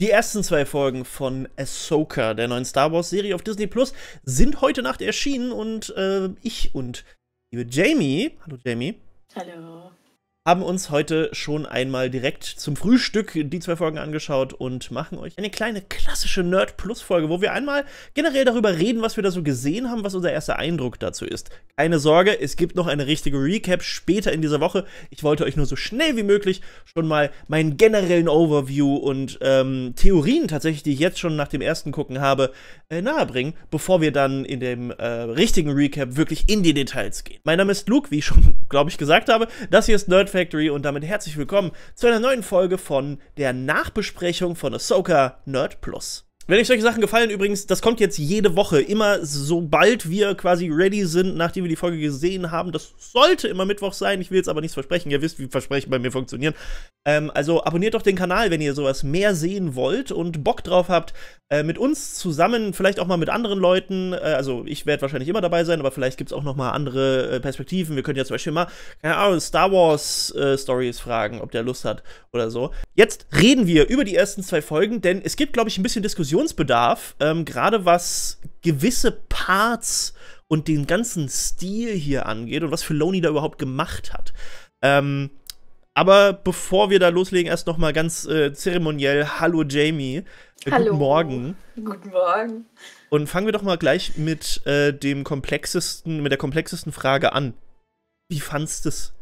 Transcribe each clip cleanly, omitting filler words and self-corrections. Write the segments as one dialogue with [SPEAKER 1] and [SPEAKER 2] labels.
[SPEAKER 1] Die ersten zwei Folgen von Ahsoka, der neuen Star Wars-Serie auf Disney Plus, sind heute Nacht erschienen und ich und liebe Jamie, hallo Jamie,
[SPEAKER 2] Hallo.
[SPEAKER 1] haben uns heute schon einmal direkt zum Frühstück die zwei Folgen angeschaut und machen euch eine kleine klassische Nerd-Plus-Folge, wo wir einmal generell darüber reden, was wir da so gesehen haben, was unser erster Eindruck dazu ist. Keine Sorge, es gibt noch eine richtige Recap später in dieser Woche. Ich wollte euch nur so schnell wie möglich schon mal meinen generellen Overview und Theorien tatsächlich, die ich jetzt schon nach dem ersten Gucken habe, nahebringen, bevor wir dann in dem richtigen Recap wirklich in die Details gehen. Mein Name ist Luke, wie ich schon, glaube ich, gesagt habe. Das hier ist Nerd Factory und damit herzlich willkommen zu einer neuen Folge von der Nachbesprechung von Ahsoka Nerd Plus. Wenn euch solche Sachen gefallen, übrigens, das kommt jetzt jede Woche, immer sobald wir quasi ready sind, nachdem wir die Folge gesehen haben. Das sollte immer Mittwoch sein, ich will jetzt aber nichts versprechen. Ihr wisst, wie Versprechen bei mir funktionieren. Also abonniert doch den Kanal, wenn ihr sowas mehr sehen wollt und Bock drauf habt, mit uns zusammen, vielleicht auch mal mit anderen Leuten. Also ich werde wahrscheinlich immer dabei sein, aber vielleicht gibt es auch noch mal andere Perspektiven. Wir können ja zum Beispiel mal, keine Ahnung, Star Wars Stories fragen, ob der Lust hat oder so. Jetzt reden wir über die ersten zwei Folgen, denn es gibt, glaube ich, ein bisschen Diskussionsbedarf, gerade was gewisse Parts und den ganzen Stil hier angeht und was Filoni da überhaupt gemacht hat. Aber bevor wir da loslegen, erst noch mal ganz zeremoniell Hallo Jamie.
[SPEAKER 2] Hallo.
[SPEAKER 1] Guten Morgen.
[SPEAKER 2] Guten Morgen.
[SPEAKER 1] Und fangen wir doch mal gleich mit mit der komplexesten Frage an. Wie fandst du es?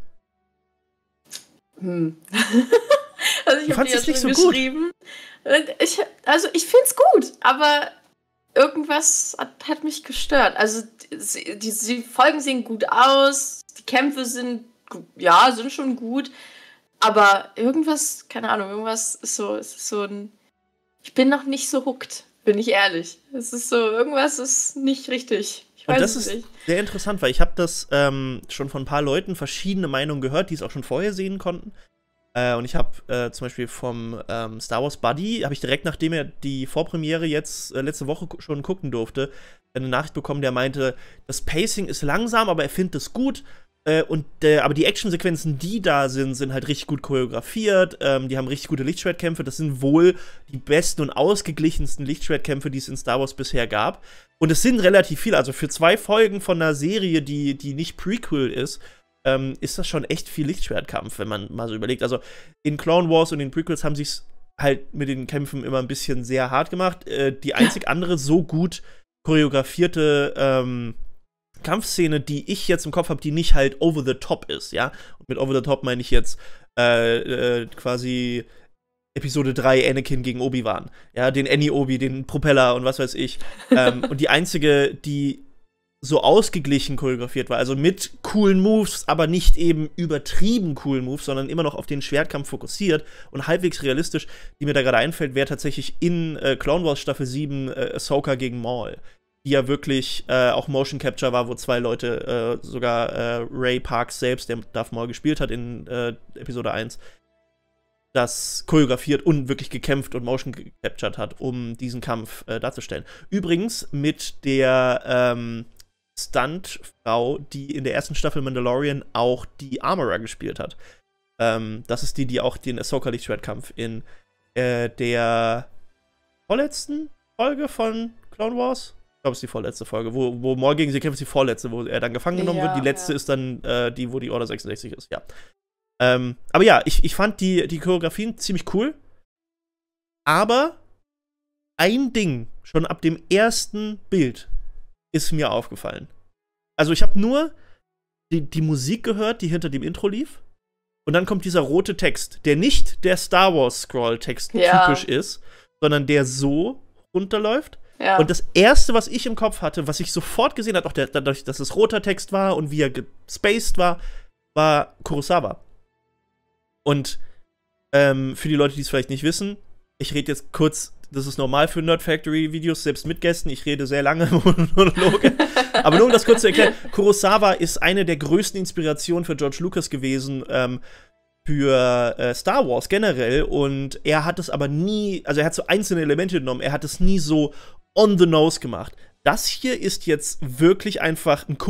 [SPEAKER 2] Also ich habe dir ja
[SPEAKER 1] nicht
[SPEAKER 2] schon
[SPEAKER 1] so
[SPEAKER 2] geschrieben. Ich find's gut, aber irgendwas hat mich gestört. Also die Folgen sehen gut aus, die Kämpfe sind schon gut, aber irgendwas, keine Ahnung, irgendwas ist so ein. Ich bin noch nicht so hooked, bin ich ehrlich. Es ist so, irgendwas ist nicht richtig. Ich weiß es nicht.
[SPEAKER 1] Und das ist sehr interessant, weil ich habe das schon von ein paar Leuten verschiedene Meinungen gehört, die es auch schon vorher sehen konnten. Und ich habe zum Beispiel vom Star Wars Buddy, habe ich direkt nachdem er die Vorpremiere jetzt letzte Woche schon gucken durfte, eine Nachricht bekommen, der meinte, das Pacing ist langsam, aber er findet es gut. Aber die Actionsequenzen, die da sind halt richtig gut choreografiert. Die haben richtig gute Lichtschwertkämpfe. Das sind wohl die besten und ausgeglichensten Lichtschwertkämpfe, die es in Star Wars bisher gab. Und es sind relativ viele. Also für 2 Folgen von einer Serie, die nicht Prequel ist das schon echt viel Lichtschwertkampf, wenn man mal so überlegt. Also in Clone Wars und in Prequels haben sie es halt mit den Kämpfen immer ein bisschen sehr hart gemacht. Die einzig andere so gut choreografierte Kampfszene, die ich jetzt im Kopf habe, die nicht halt over the top ist, ja. Und mit over the top meine ich jetzt quasi Episode 3 Anakin gegen Obi-Wan. Ja, den Annie-Obi, den Propeller und was weiß ich. Und die einzige, die so ausgeglichen choreografiert war, also mit coolen Moves, aber nicht eben übertrieben coolen Moves, sondern immer noch auf den Schwertkampf fokussiert und halbwegs realistisch, die mir da gerade einfällt, wäre tatsächlich in Clone Wars Staffel 7 Ahsoka gegen Maul, die ja wirklich auch Motion Capture war, wo 2 Leute, sogar Ray Parks selbst, der Darth Maul gespielt hat in Episode 1, das choreografiert und wirklich gekämpft und Motion captured hat, um diesen Kampf darzustellen. Übrigens mit der Stuntfrau, die in der ersten Staffel Mandalorian auch die Armorer gespielt hat. Das ist die auch den Ahsoka-Lichtschwertkampf in der vorletzten Folge von Clone Wars, ich glaube, es ist die vorletzte Folge, wo Maul gegen sie kämpft, ist die vorletzte, wo er dann gefangen genommen wird. Die letzte ist dann die, wo die Order 66 ist, ja. Aber ja, ich fand die Choreografien ziemlich cool. Aber ein Ding, schon ab dem ersten Bild, ist mir aufgefallen. Also ich habe nur die Musik gehört, die hinter dem Intro lief. Und dann kommt dieser rote Text, der nicht der Star Wars Scroll-Text typisch ist, sondern der so runterläuft. Ja. Und das Erste, was ich im Kopf hatte, was ich sofort gesehen habe, auch dadurch, dass es roter Text war und wie er gespaced war Kurosawa. Und für die Leute, die es vielleicht nicht wissen, ich rede jetzt kurz, das ist normal für Nerd Factory Videos, selbst mit Gästen, ich rede sehr lange Monologe. Aber nur um das kurz zu erklären, Kurosawa ist eine der größten Inspirationen für George Lucas gewesen, für Star Wars generell, und er hat es aber nie, also er hat so einzelne Elemente genommen, er hat es nie so on the nose gemacht. Das hier ist jetzt wirklich einfach ein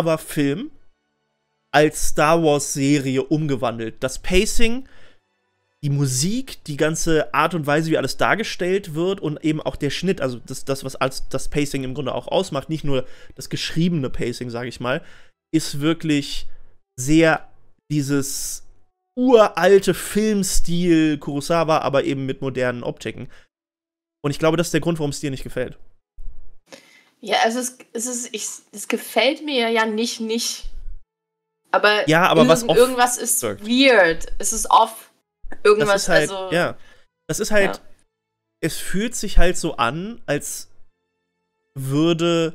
[SPEAKER 1] Kurosawa-Film als Star Wars-Serie umgewandelt. Das Pacing die Musik, die ganze Art und Weise, wie alles dargestellt wird und eben auch der Schnitt, also das was als das Pacing im Grunde auch ausmacht, nicht nur das geschriebene Pacing, sage ich mal, ist wirklich sehr dieses uralte Filmstil Kurosawa, aber eben mit modernen Optiken. Und ich glaube, das ist der Grund, warum es dir nicht gefällt.
[SPEAKER 2] Ja, also es gefällt mir ja nicht. Aber,
[SPEAKER 1] ja, aber
[SPEAKER 2] irgendwas ist weird. Es ist off. Irgendwas,
[SPEAKER 1] das ist halt,
[SPEAKER 2] also.
[SPEAKER 1] Ja. Das ist halt, es fühlt sich halt so an, als würde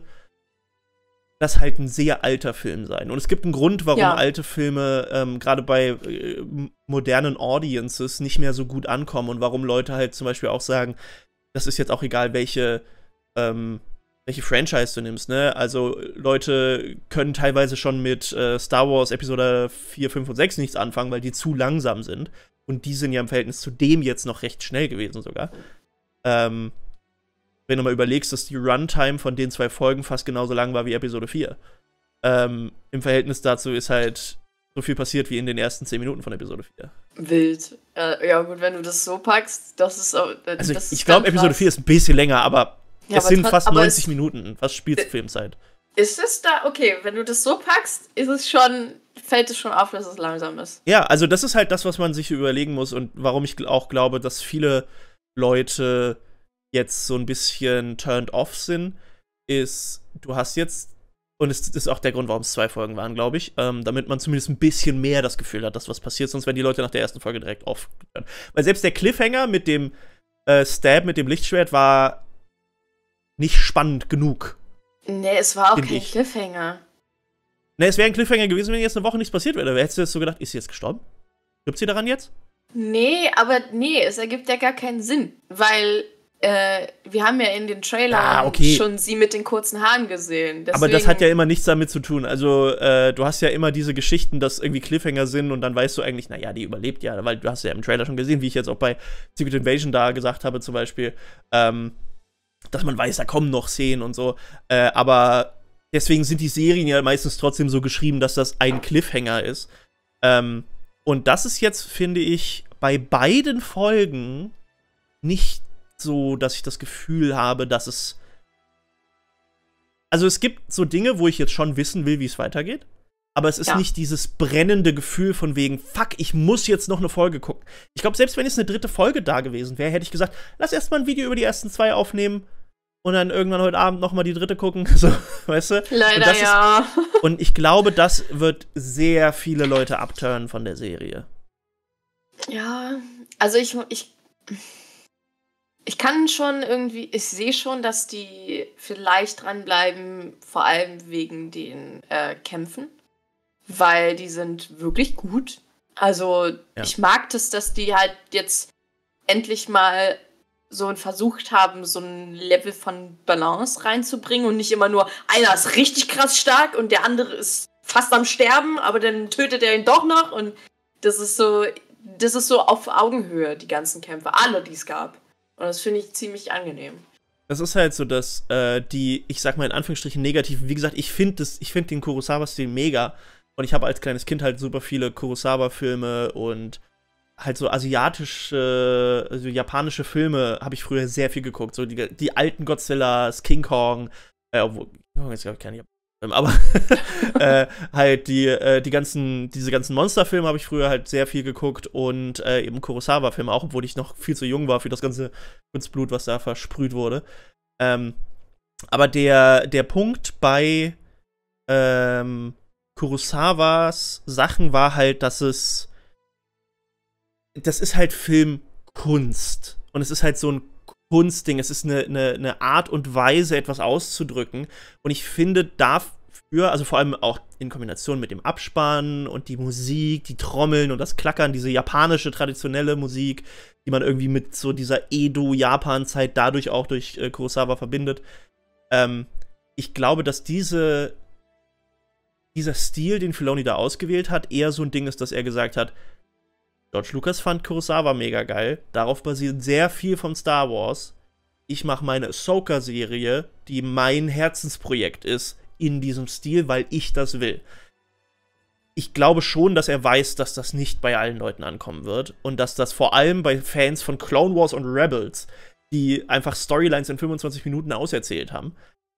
[SPEAKER 1] das halt ein sehr alter Film sein. Und es gibt einen Grund, warum alte Filme gerade bei modernen Audiences nicht mehr so gut ankommen und warum Leute halt zum Beispiel auch sagen, das ist jetzt auch egal, welche Franchise du nimmst, ne? Also Leute können teilweise schon mit Star Wars Episode 4, 5 und 6 nichts anfangen, weil die zu langsam sind. Und die sind ja im Verhältnis zu dem jetzt noch recht schnell gewesen sogar. Wenn du mal überlegst, dass die Runtime von den 2 Folgen fast genauso lang war wie Episode 4. Im Verhältnis dazu ist halt so viel passiert wie in den ersten 10 Minuten von Episode 4.
[SPEAKER 2] Wild. Ja gut, wenn du das so packst, das ist auch.
[SPEAKER 1] Also ich glaube, Episode 4 ist ein bisschen länger, aber es sind fast 90 Minuten, fast Spielfilmzeit.
[SPEAKER 2] Ist es da, okay, wenn du das so packst, fällt es schon auf, dass es langsam ist.
[SPEAKER 1] Ja, also das ist halt das, was man sich überlegen muss und warum ich auch glaube, dass viele Leute jetzt so ein bisschen turned off sind, ist, du hast jetzt, und es ist auch der Grund, warum es 2 Folgen waren, glaube ich, damit man zumindest ein bisschen mehr das Gefühl hat, dass was passiert, sonst werden die Leute nach der ersten Folge direkt off. Weil selbst der Cliffhanger mit dem Stab, mit dem Lichtschwert war nicht spannend genug.
[SPEAKER 2] Nee, es war auch kein Cliffhanger.
[SPEAKER 1] Nee, es wäre ein Cliffhanger gewesen, wenn jetzt eine Woche nichts passiert wäre. Hättest du jetzt so gedacht, ist sie jetzt gestorben? Stirbt sie daran jetzt?
[SPEAKER 2] Nee, es ergibt ja gar keinen Sinn. Weil wir haben ja in den Trailern schon sie mit den kurzen Haaren gesehen. Deswegen.
[SPEAKER 1] Aber das hat ja immer nichts damit zu tun. Also, du hast ja immer diese Geschichten, dass irgendwie Cliffhanger sind und dann weißt du eigentlich, naja, die überlebt ja, weil du hast ja im Trailer schon gesehen, wie ich jetzt auch bei Secret Invasion da gesagt habe zum Beispiel, dass man weiß, da kommen noch Szenen und so. Aber deswegen sind die Serien ja meistens trotzdem so geschrieben, dass das ein Cliffhanger ist. Und das ist jetzt, finde ich, bei beiden Folgen nicht so, dass ich das Gefühl habe, dass es. Also es gibt so Dinge, wo ich jetzt schon wissen will, wie es weitergeht. Aber es ist nicht dieses brennende Gefühl von wegen, fuck, ich muss jetzt noch eine Folge gucken. Ich glaube, selbst wenn jetzt eine 3. Folge da gewesen wäre, hätte ich gesagt, lass erst mal ein Video über die ersten 2 aufnehmen und dann irgendwann heute Abend noch mal die 3. gucken. So, weißt du?
[SPEAKER 2] Leider ja.
[SPEAKER 1] Und ich glaube, das wird sehr viele Leute abturnen von der Serie.
[SPEAKER 2] Ja, also ich kann schon irgendwie, ich sehe schon, dass die vielleicht dranbleiben, vor allem wegen den Kämpfen. Weil die sind wirklich gut. Also, ich mag das, dass die halt jetzt endlich mal so versucht haben, so ein Level von Balance reinzubringen und nicht immer nur, einer ist richtig krass stark und der andere ist fast am Sterben, aber dann tötet er ihn doch noch und das ist so auf Augenhöhe, die ganzen Kämpfe, alle, die es gab. Und das finde ich ziemlich angenehm.
[SPEAKER 1] Das ist halt so, dass die, ich sag mal in Anführungsstrichen negativen, wie gesagt, ich finde den Kurosawa-Stil mega. Und ich habe als kleines Kind halt super viele Kurosawa-Filme und halt so asiatische, also japanische Filme habe ich früher sehr viel geguckt. So die alten Godzillas, King Kong, obwohl, King Kong ist glaube ich kein Film, aber halt diese ganzen Monsterfilme habe ich früher halt sehr viel geguckt und eben Kurosawa-Filme auch, obwohl ich noch viel zu jung war für das ganze Kunstblut, was da versprüht wurde. Aber der Punkt bei Kurosawas Sachen war halt, das ist halt Filmkunst. Und es ist halt so ein Kunstding. Es ist eine Art und Weise, etwas auszudrücken. Und ich finde dafür, also vor allem auch in Kombination mit dem Abspann und die Musik, die Trommeln und das Klackern, diese japanische traditionelle Musik, die man irgendwie mit so dieser Edo-Japan-Zeit dadurch auch durch Kurosawa verbindet. Ich glaube, dass dieser Stil, den Filoni da ausgewählt hat, eher so ein Ding ist, dass er gesagt hat, George Lucas fand Kurosawa mega geil, darauf basiert sehr viel von Star Wars. Ich mache meine Ahsoka-Serie, die mein Herzensprojekt ist, in diesem Stil, weil ich das will. ich glaube schon, dass er weiß, dass das nicht bei allen Leuten ankommen wird und dass das vor allem bei Fans von Clone Wars und Rebels, die einfach Storylines in 25 Minuten auserzählt haben,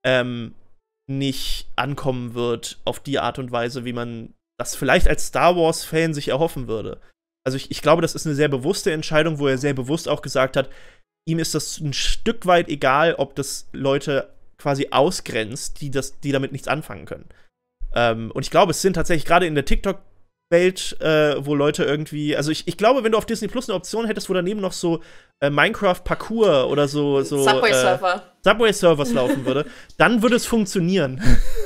[SPEAKER 1] nicht ankommen wird auf die Art und Weise, wie man das vielleicht als Star Wars-Fan sich erhoffen würde. Also ich glaube, das ist eine sehr bewusste Entscheidung, wo er sehr bewusst auch gesagt hat, ihm ist das ein Stück weit egal, ob das Leute quasi ausgrenzt, die damit nichts anfangen können. Und ich glaube, es sind tatsächlich gerade in der TikTok-Welt, wo Leute irgendwie, also ich glaube, wenn du auf Disney Plus eine Option hättest, wo daneben noch so Minecraft-Parcours oder so Subway-Surfers laufen würde, dann würde es funktionieren.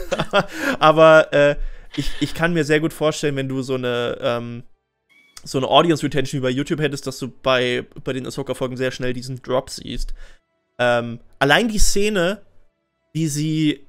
[SPEAKER 1] Aber ich kann mir sehr gut vorstellen, wenn du so eine Audience Retention wie bei YouTube hättest, dass du bei den Ahsoka-Folgen sehr schnell diesen Drop siehst. Allein die Szene, wie sie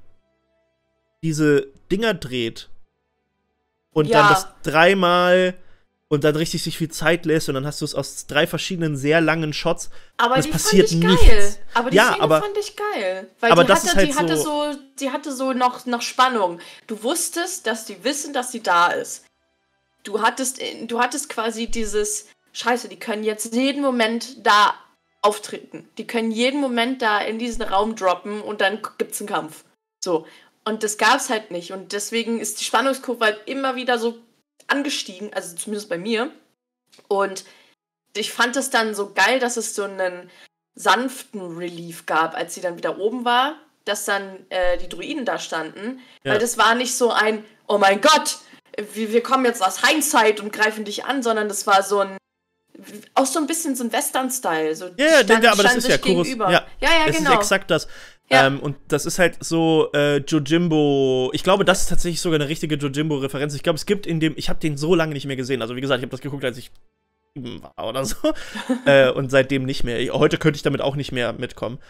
[SPEAKER 1] diese Dinger dreht und dann das dreimal und dann richtig sich viel Zeit lässt und dann hast du es aus 3 verschiedenen sehr langen Shots.
[SPEAKER 2] Aber
[SPEAKER 1] und es
[SPEAKER 2] die
[SPEAKER 1] passiert
[SPEAKER 2] fand ich
[SPEAKER 1] nichts.
[SPEAKER 2] geil. Aber die Szene fand ich geil. Weil
[SPEAKER 1] aber
[SPEAKER 2] die hatte so noch Spannung. Du wusstest, dass die wissen, dass sie da ist. Du hattest quasi dieses Scheiße, die können jetzt jeden Moment da auftreten. Die können jeden Moment da in diesen Raum droppen und dann gibt's einen Kampf. So. Und das gab's halt nicht. Und deswegen ist die Spannungskurve halt immer wieder so angestiegen, also zumindest bei mir. Und ich fand es dann so geil, dass es so einen sanften Relief gab, als sie dann wieder oben war, dass dann die Druiden da standen. Ja. Weil das war nicht so ein, oh mein Gott, wir kommen jetzt aus Hindsight und greifen dich an, sondern das war so auch so ein bisschen so ein Western-Style. So
[SPEAKER 1] aber das ist ja gegenüber. Ja,
[SPEAKER 2] genau.
[SPEAKER 1] Das ist exakt das. Ja. Und das ist halt so Jojimbo. Ich glaube, das ist tatsächlich sogar eine richtige Jojimbo-Referenz. Ich glaube, es gibt ich habe den so lange nicht mehr gesehen. Also wie gesagt, ich habe das geguckt, als ich 7 war oder so. Und seitdem nicht mehr. Heute könnte ich damit auch nicht mehr mitkommen.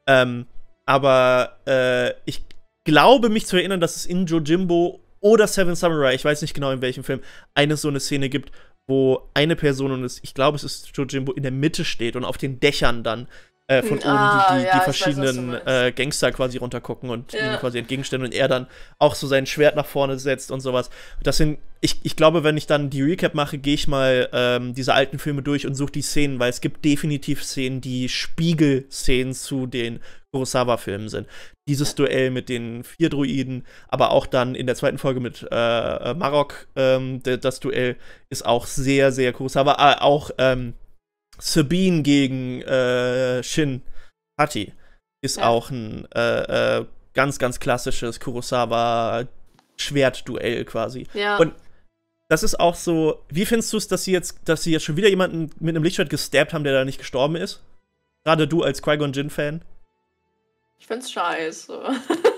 [SPEAKER 1] Aber ich glaube, mich zu erinnern, dass es in Jojimbo oder Seven Samurai, ich weiß nicht genau in welchem Film, so eine Szene gibt, wo eine Person, und ich glaube, es ist Jojimbo, in der Mitte steht und auf den Dächern dann von oben die verschiedenen Gangster quasi runtergucken und ihm quasi entgegenstellen und er dann auch so sein Schwert nach vorne setzt und sowas. Das sind, ich glaube, wenn ich dann die Recap mache, gehe ich mal diese alten Filme durch und suche die Szenen, weil es gibt definitiv Szenen, die Spiegelszenen zu den Kurosawa-Filmen sind. Dieses Duell mit den 4 Druiden, aber auch dann in der 2. Folge mit Marok, das Duell ist auch sehr, sehr Kurosawa. Auch Sabine gegen Shin Hati ist auch ein ganz, ganz klassisches Kurosawa-Schwertduell quasi. Ja. Und das ist auch so, wie findest du es, dass sie jetzt schon wieder jemanden mit einem Lichtschwert gestabbt haben, der da nicht gestorben ist? Gerade du als Qui-Gon Jinn-Fan?
[SPEAKER 2] Ich find's scheiße. Warum?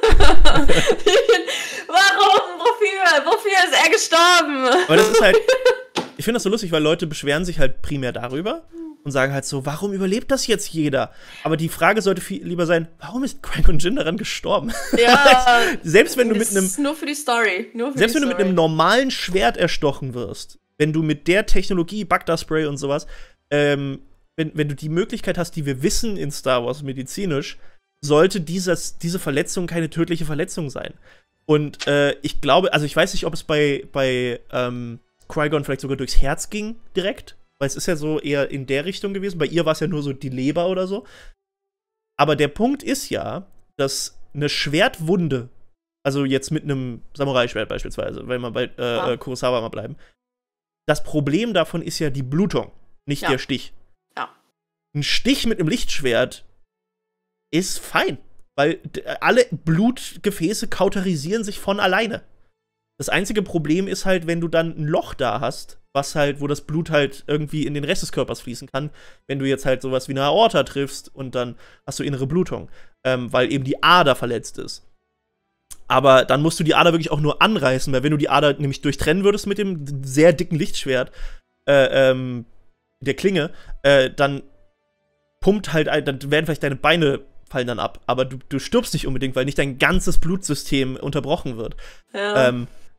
[SPEAKER 2] Wofür ist er gestorben?
[SPEAKER 1] Aber das ist halt, ich finde das so lustig, weil Leute beschweren sich halt primär darüber und sagen halt so, warum überlebt das jetzt jeder? Aber die Frage sollte viel lieber sein, warum ist Qui-Gon Jinn daran gestorben?
[SPEAKER 2] Ja.
[SPEAKER 1] Selbst wenn du mit einem,
[SPEAKER 2] nur für die Story.
[SPEAKER 1] Selbst wenn du mit einem normalen Schwert erstochen wirst, wenn du mit der Technologie, Bagdad-Spray und sowas, wenn du die Möglichkeit hast, die wir wissen in Star Wars medizinisch, sollte diese Verletzung keine tödliche Verletzung sein. Und ich glaube, also ich weiß nicht, ob es bei Qui-Gon vielleicht sogar durchs Herz ging direkt, weil es ist ja so eher in der Richtung gewesen. Bei ihr war es ja nur so die Leber oder so. Aber der Punkt ist ja, dass eine Schwertwunde, also jetzt mit einem Samurai-Schwert beispielsweise, wenn wir bei Kurosawa mal bleiben, das Problem davon ist ja die Blutung, nicht der Stich.
[SPEAKER 2] Ja.
[SPEAKER 1] Ein Stich mit einem Lichtschwert ist fein, weil alle Blutgefäße kauterisieren sich von alleine. Das einzige Problem ist halt, wenn du dann ein Loch da hast, wo das Blut halt irgendwie in den Rest des Körpers fließen kann, wenn du jetzt halt sowas wie eine Aorta triffst und dann hast du innere Blutung, weil eben die Ader verletzt ist. Aber dann musst du die Ader wirklich auch nur anreißen, weil wenn du die Ader nämlich durchtrennen würdest mit dem sehr dicken Lichtschwert, der Klinge, dann pumpt halt, dann werden vielleicht deine Beine fallen dann ab, aber du stirbst nicht unbedingt, weil nicht dein ganzes Blutsystem unterbrochen wird.
[SPEAKER 2] Ja.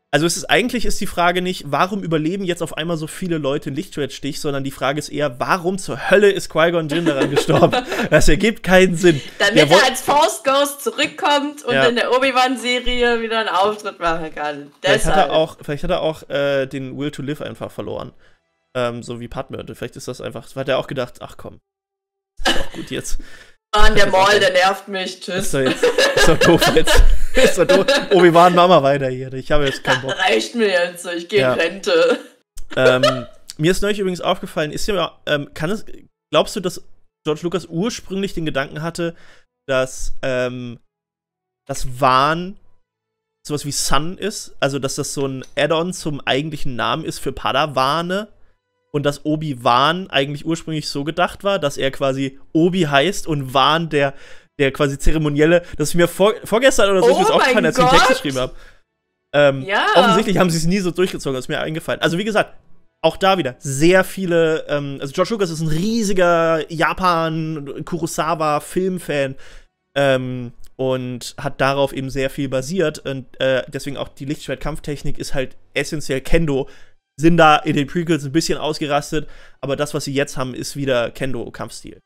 [SPEAKER 1] Also eigentlich ist die Frage nicht, warum überleben jetzt auf einmal so viele Leute den Lichtschwertstich, sondern die Frage ist eher, warum zur Hölle ist Qui-Gon Jinn daran gestorben? Das ergibt keinen Sinn.
[SPEAKER 2] Damit er als Force Ghost zurückkommt und in der Obi-Wan-Serie wieder einen Auftritt machen kann.
[SPEAKER 1] Vielleicht hat er auch den Will to Live einfach verloren. So wie Padme. Vielleicht ist das einfach, so hat er auch gedacht, ach komm, ist doch gut jetzt.
[SPEAKER 2] Mann, der Maul, der nervt mich. Tschüss.
[SPEAKER 1] Ist doch doof jetzt. Ist doch doof. Obi-Wan, mach mal weiter hier. Ich habe jetzt keinen Bock.
[SPEAKER 2] Reicht mir jetzt. Ich gehe in Rente.
[SPEAKER 1] Mir ist neulich übrigens aufgefallen, glaubst du, dass George Lucas ursprünglich den Gedanken hatte, dass das Wan sowas wie Son ist? Also, dass das so ein Add-on zum eigentlichen Namen ist für Padawane? Und dass Obi-Wan eigentlich ursprünglich so gedacht war, dass er quasi Obi heißt und Wan der quasi zeremonielle, das ist mir vorgestern oder so ist mir aufgefallen, als ich den Text geschrieben habe. Offensichtlich haben sie es nie so durchgezogen, das ist mir eingefallen. Also wie gesagt, auch da wieder sehr viele, also George Lucas ist ein riesiger Japan-Kurosawa-Filmfan und hat darauf eben sehr viel basiert und deswegen auch die Lichtschwert-Kampftechnik ist halt essentiell Kendo. Sind da in den Prequels ein bisschen ausgerastet, aber das, was sie jetzt haben, ist wieder Kendo-Kampfstil.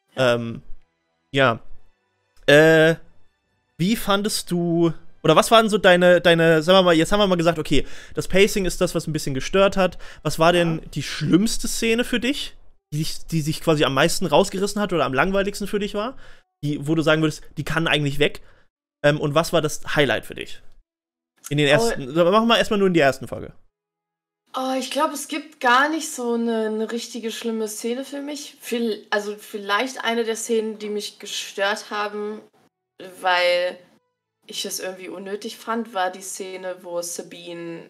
[SPEAKER 1] Wie fandest du, oder was waren so deine, sagen wir mal, jetzt haben wir mal gesagt, okay, das Pacing ist das, was ein bisschen gestört hat. Was war denn die schlimmste Szene für dich, die sich quasi am meisten rausgerissen hat oder am langweiligsten für dich war? Wo du sagen würdest, die kann eigentlich weg. Und was war das Highlight für dich? In den ersten, machen wir erstmal nur in die ersten Folge.
[SPEAKER 2] Oh, ich glaube, es gibt gar nicht so eine richtige schlimme Szene für mich. Also vielleicht eine der Szenen, die mich gestört haben, weil ich es irgendwie unnötig fand, war die Szene, wo Sabine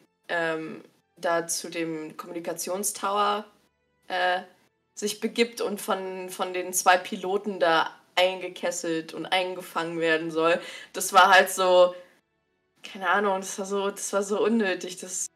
[SPEAKER 2] da zu dem Kommunikationstower sich begibt und von den 2 Piloten da eingekesselt und eingefangen werden soll. Das war halt so, keine Ahnung, das war so unnötig.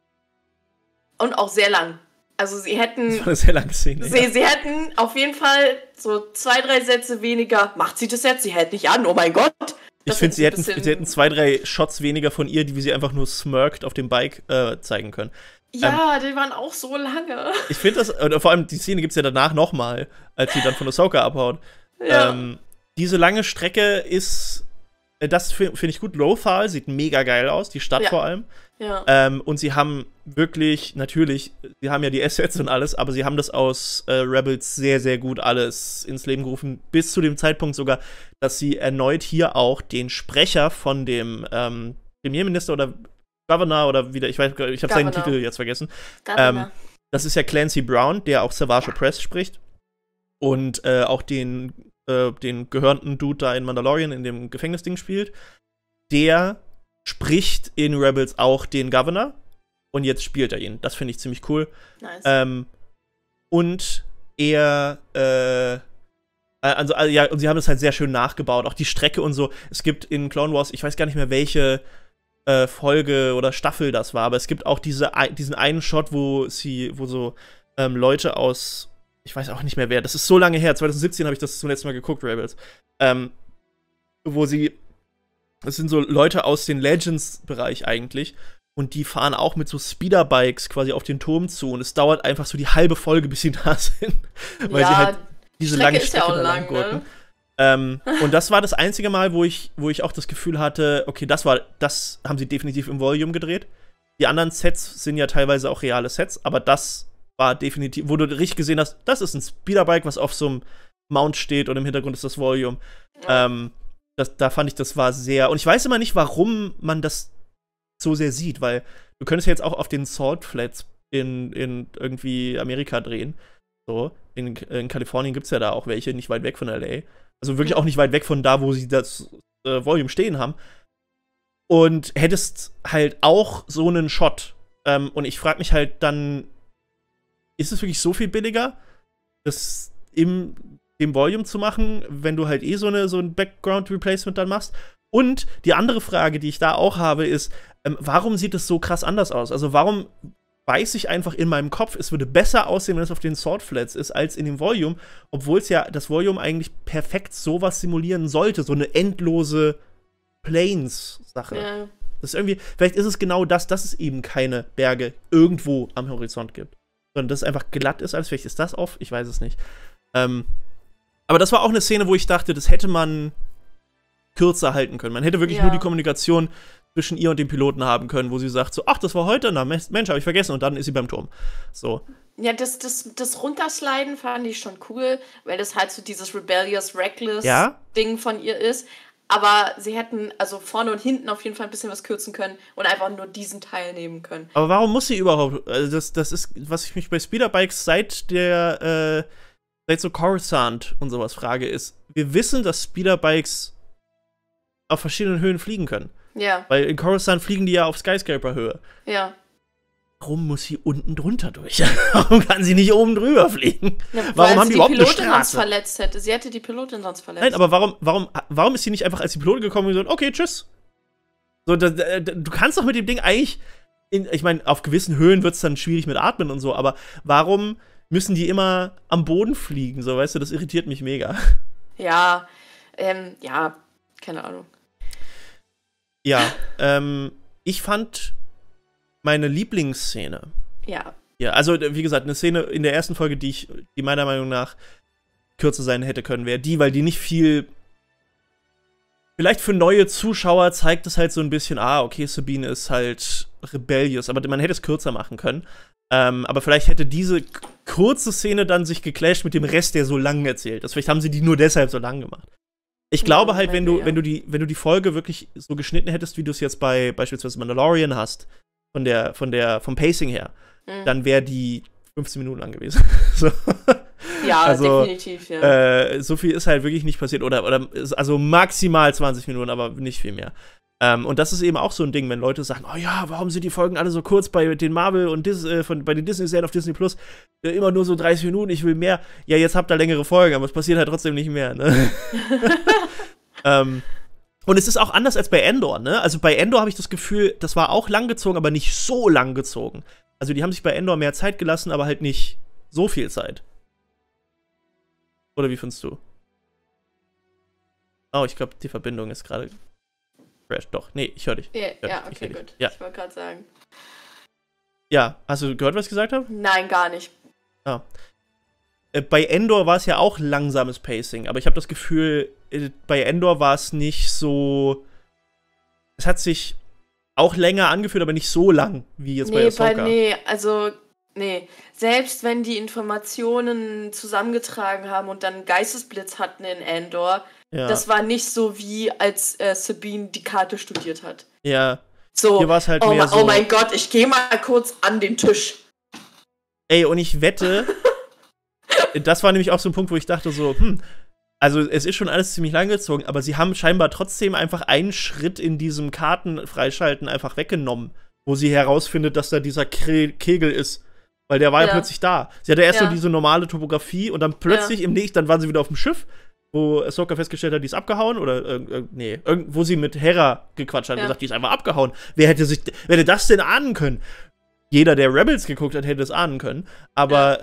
[SPEAKER 2] Und auch sehr lang. Also sie hätten.
[SPEAKER 1] Das war eine sehr lange Szene.
[SPEAKER 2] Sie hätten auf jeden Fall so 2, 3 Sätze weniger. Macht sie das jetzt? Sie hält nicht an. Oh mein Gott.
[SPEAKER 1] Ich finde, sie hätten 2, 3 Shots weniger von ihr, die sie einfach nur smirkt auf dem Bike zeigen können.
[SPEAKER 2] Ja, die waren auch so lange.
[SPEAKER 1] Ich finde das, oder vor allem die Szene gibt es ja danach nochmal, als sie dann von Ahsoka abhaut. Ja. Diese lange Strecke ist, das finde ich gut. Lothal sieht mega geil aus, die Stadt vor allem. Ja. Und sie haben wirklich, natürlich, sie haben ja die Assets und alles, aber sie haben das aus Rebels sehr, sehr gut alles ins Leben gerufen. Bis zu dem Zeitpunkt sogar, dass sie erneut hier auch den Sprecher von dem Premierminister oder Governor oder wieder, ich habe seinen Titel jetzt vergessen. Das ist ja Clancy Brown, der auch Savage Opress spricht. Und auch den gehörnten Dude da in Mandalorian in dem Gefängnisding spielt. Der spricht in Rebels auch den Governor und jetzt spielt er ihn. Das finde ich ziemlich cool. Nice. Und er und sie haben es halt sehr schön nachgebaut. Auch die Strecke und so. Es gibt in Clone Wars, ich weiß gar nicht mehr, welche Folge oder Staffel das war, aber es gibt auch diesen einen Shot, wo so Leute aus, ich weiß auch nicht mehr wer, das ist so lange her, 2017 habe ich das zum letzten Mal geguckt, Rebels, das sind so Leute aus dem Legends-Bereich eigentlich und die fahren auch mit so Speederbikes quasi auf den Turm zu und es dauert einfach so die halbe Folge, bis sie da sind, weil sie halt diese lange Strecke da lang gurken. Und das war das einzige Mal, wo ich auch das Gefühl hatte, okay, das haben sie definitiv im Volume gedreht. Die anderen Sets sind ja teilweise auch reale Sets, aber das war definitiv, wo du richtig gesehen hast, das ist ein Speederbike, was auf so einem Mount steht und im Hintergrund ist das Volume. Ja. Da fand ich, das war sehr, und ich weiß immer nicht, warum man das so sehr sieht, weil du könntest ja jetzt auch auf den Salt Flats in irgendwie Amerika drehen. So, in Kalifornien gibt's ja da auch welche, nicht weit weg von LA. Also wirklich auch nicht weit weg von da, wo sie das Volume stehen haben. Und hättest halt auch so einen Shot. Und ich frage mich halt dann, ist es wirklich so viel billiger, das im Volume zu machen, wenn du halt so ein Background-Replacement dann machst? Und die andere Frage, die ich da auch habe, ist, warum sieht es so krass anders aus? Also warum weiß ich einfach in meinem Kopf, es würde besser aussehen, wenn es auf den Sword Flats ist, als in dem Volume, obwohl es ja das Volume eigentlich perfekt sowas simulieren sollte, so eine endlose Planes-Sache. Das ist irgendwie, vielleicht ist es genau das, dass es eben keine Berge irgendwo am Horizont gibt. Sondern dass es einfach glatt ist alles. Vielleicht ist das auf, ich weiß es nicht. Aber das war auch eine Szene, wo ich dachte, das hätte man kürzer halten können. Man hätte wirklich nur die Kommunikation zwischen ihr und dem Piloten haben können, wo sie sagt so, ach, das war heute? Na, Mensch, habe ich vergessen. Und dann ist sie beim Turm. So.
[SPEAKER 2] Ja, das Runtersliden fand ich schon cool, weil das halt so dieses Rebellious, Reckless Ding von ihr ist. Aber sie hätten also vorne und hinten auf jeden Fall ein bisschen was kürzen können und einfach nur diesen Teil nehmen können.
[SPEAKER 1] Aber warum muss sie überhaupt? Also das ist, was ich mich bei Speederbikes seit so Coruscant und sowas frage, ist, wir wissen, dass Speederbikes auf verschiedenen Höhen fliegen können.
[SPEAKER 2] Ja.
[SPEAKER 1] Weil in Coruscant fliegen die ja auf Skyscraper-Höhe.
[SPEAKER 2] Ja.
[SPEAKER 1] Warum muss sie unten drunter durch? Warum kann sie nicht oben drüber fliegen?
[SPEAKER 2] Ja,
[SPEAKER 1] warum haben die überhaupt eine Straße?
[SPEAKER 2] Sonst verletzt hätte. Sie hätte die Pilotin sonst verletzt.
[SPEAKER 1] Nein, aber warum ist sie nicht einfach als die Pilotin gekommen und gesagt, okay, tschüss? So, du kannst doch mit dem Ding eigentlich, ich meine, auf gewissen Höhen wird es dann schwierig mit Atmen und so, aber warum müssen die immer am Boden fliegen? So, weißt du, das irritiert mich mega.
[SPEAKER 2] Ja, keine Ahnung.
[SPEAKER 1] Ja, ich fand meine Lieblingsszene.
[SPEAKER 2] Ja.
[SPEAKER 1] Ja, also wie gesagt, eine Szene in der ersten Folge, die meiner Meinung nach kürzer sein hätte können, wäre die, weil die nicht viel. Vielleicht für neue Zuschauer zeigt es halt so ein bisschen, okay, Sabine ist halt rebellious, aber man hätte es kürzer machen können. Aber vielleicht hätte diese kurze Szene dann sich geclasht mit dem Rest, der so lang erzählt ist. Vielleicht haben sie die nur deshalb so lang gemacht. Ich glaube halt, wenn du die Folge wirklich so geschnitten hättest, wie du es jetzt bei beispielsweise Mandalorian hast, vom Pacing her, dann wäre die 15 Minuten lang gewesen. So.
[SPEAKER 2] Ja, also, definitiv, ja.
[SPEAKER 1] So viel ist halt wirklich nicht passiert. Also maximal 20 Minuten, aber nicht viel mehr. Und das ist eben auch so ein Ding, wenn Leute sagen, oh ja, warum sind die Folgen alle so kurz bei den Marvel und bei den Disney-Serien auf Disney Plus? Immer nur so 30 Minuten, ich will mehr. Ja, jetzt habt ihr längere Folgen, aber es passiert halt trotzdem nicht mehr, ne? Und es ist auch anders als bei Endor, ne? Also bei Endor habe ich das Gefühl, das war auch langgezogen, aber nicht so langgezogen. Also die haben sich bei Endor mehr Zeit gelassen, aber halt nicht so viel Zeit. Oder wie findest du? Oh, ich glaube, die Verbindung ist gerade crashed. Doch, nee, ich höre dich.
[SPEAKER 2] Okay, gut. Ja. Ich wollte gerade sagen.
[SPEAKER 1] Ja, hast du gehört, was ich gesagt habe?
[SPEAKER 2] Nein, gar nicht.
[SPEAKER 1] Ah. Bei Endor war es ja auch langsames Pacing, aber ich habe das Gefühl, bei Endor war es nicht so. Es hat sich auch länger angefühlt, aber nicht so lang wie jetzt bei Ahsoka.
[SPEAKER 2] Nee. Selbst wenn die Informationen zusammengetragen haben und dann einen Geistesblitz hatten in Endor, das war nicht so, wie als Sabine die Karte studiert hat.
[SPEAKER 1] Ja.
[SPEAKER 2] So,
[SPEAKER 1] hier war es halt mehr so.
[SPEAKER 2] Oh mein Gott, ich gehe mal kurz an den Tisch.
[SPEAKER 1] Ey, und ich wette, das war nämlich auch so ein Punkt, wo ich dachte so, also es ist schon alles ziemlich langgezogen, aber sie haben scheinbar trotzdem einfach einen Schritt in diesem Kartenfreischalten einfach weggenommen, wo sie herausfindet, dass da dieser Kegel ist. Weil der war ja plötzlich da. Sie hatte erst so diese normale Topografie und dann plötzlich im nächsten, dann waren sie wieder auf dem Schiff, wo Ahsoka festgestellt hat, die ist abgehauen oder, wo sie mit Hera gequatscht hat und gesagt, die ist einfach abgehauen. Wer hätte das denn ahnen können? Jeder, der Rebels geguckt hat, hätte es ahnen können. Aber,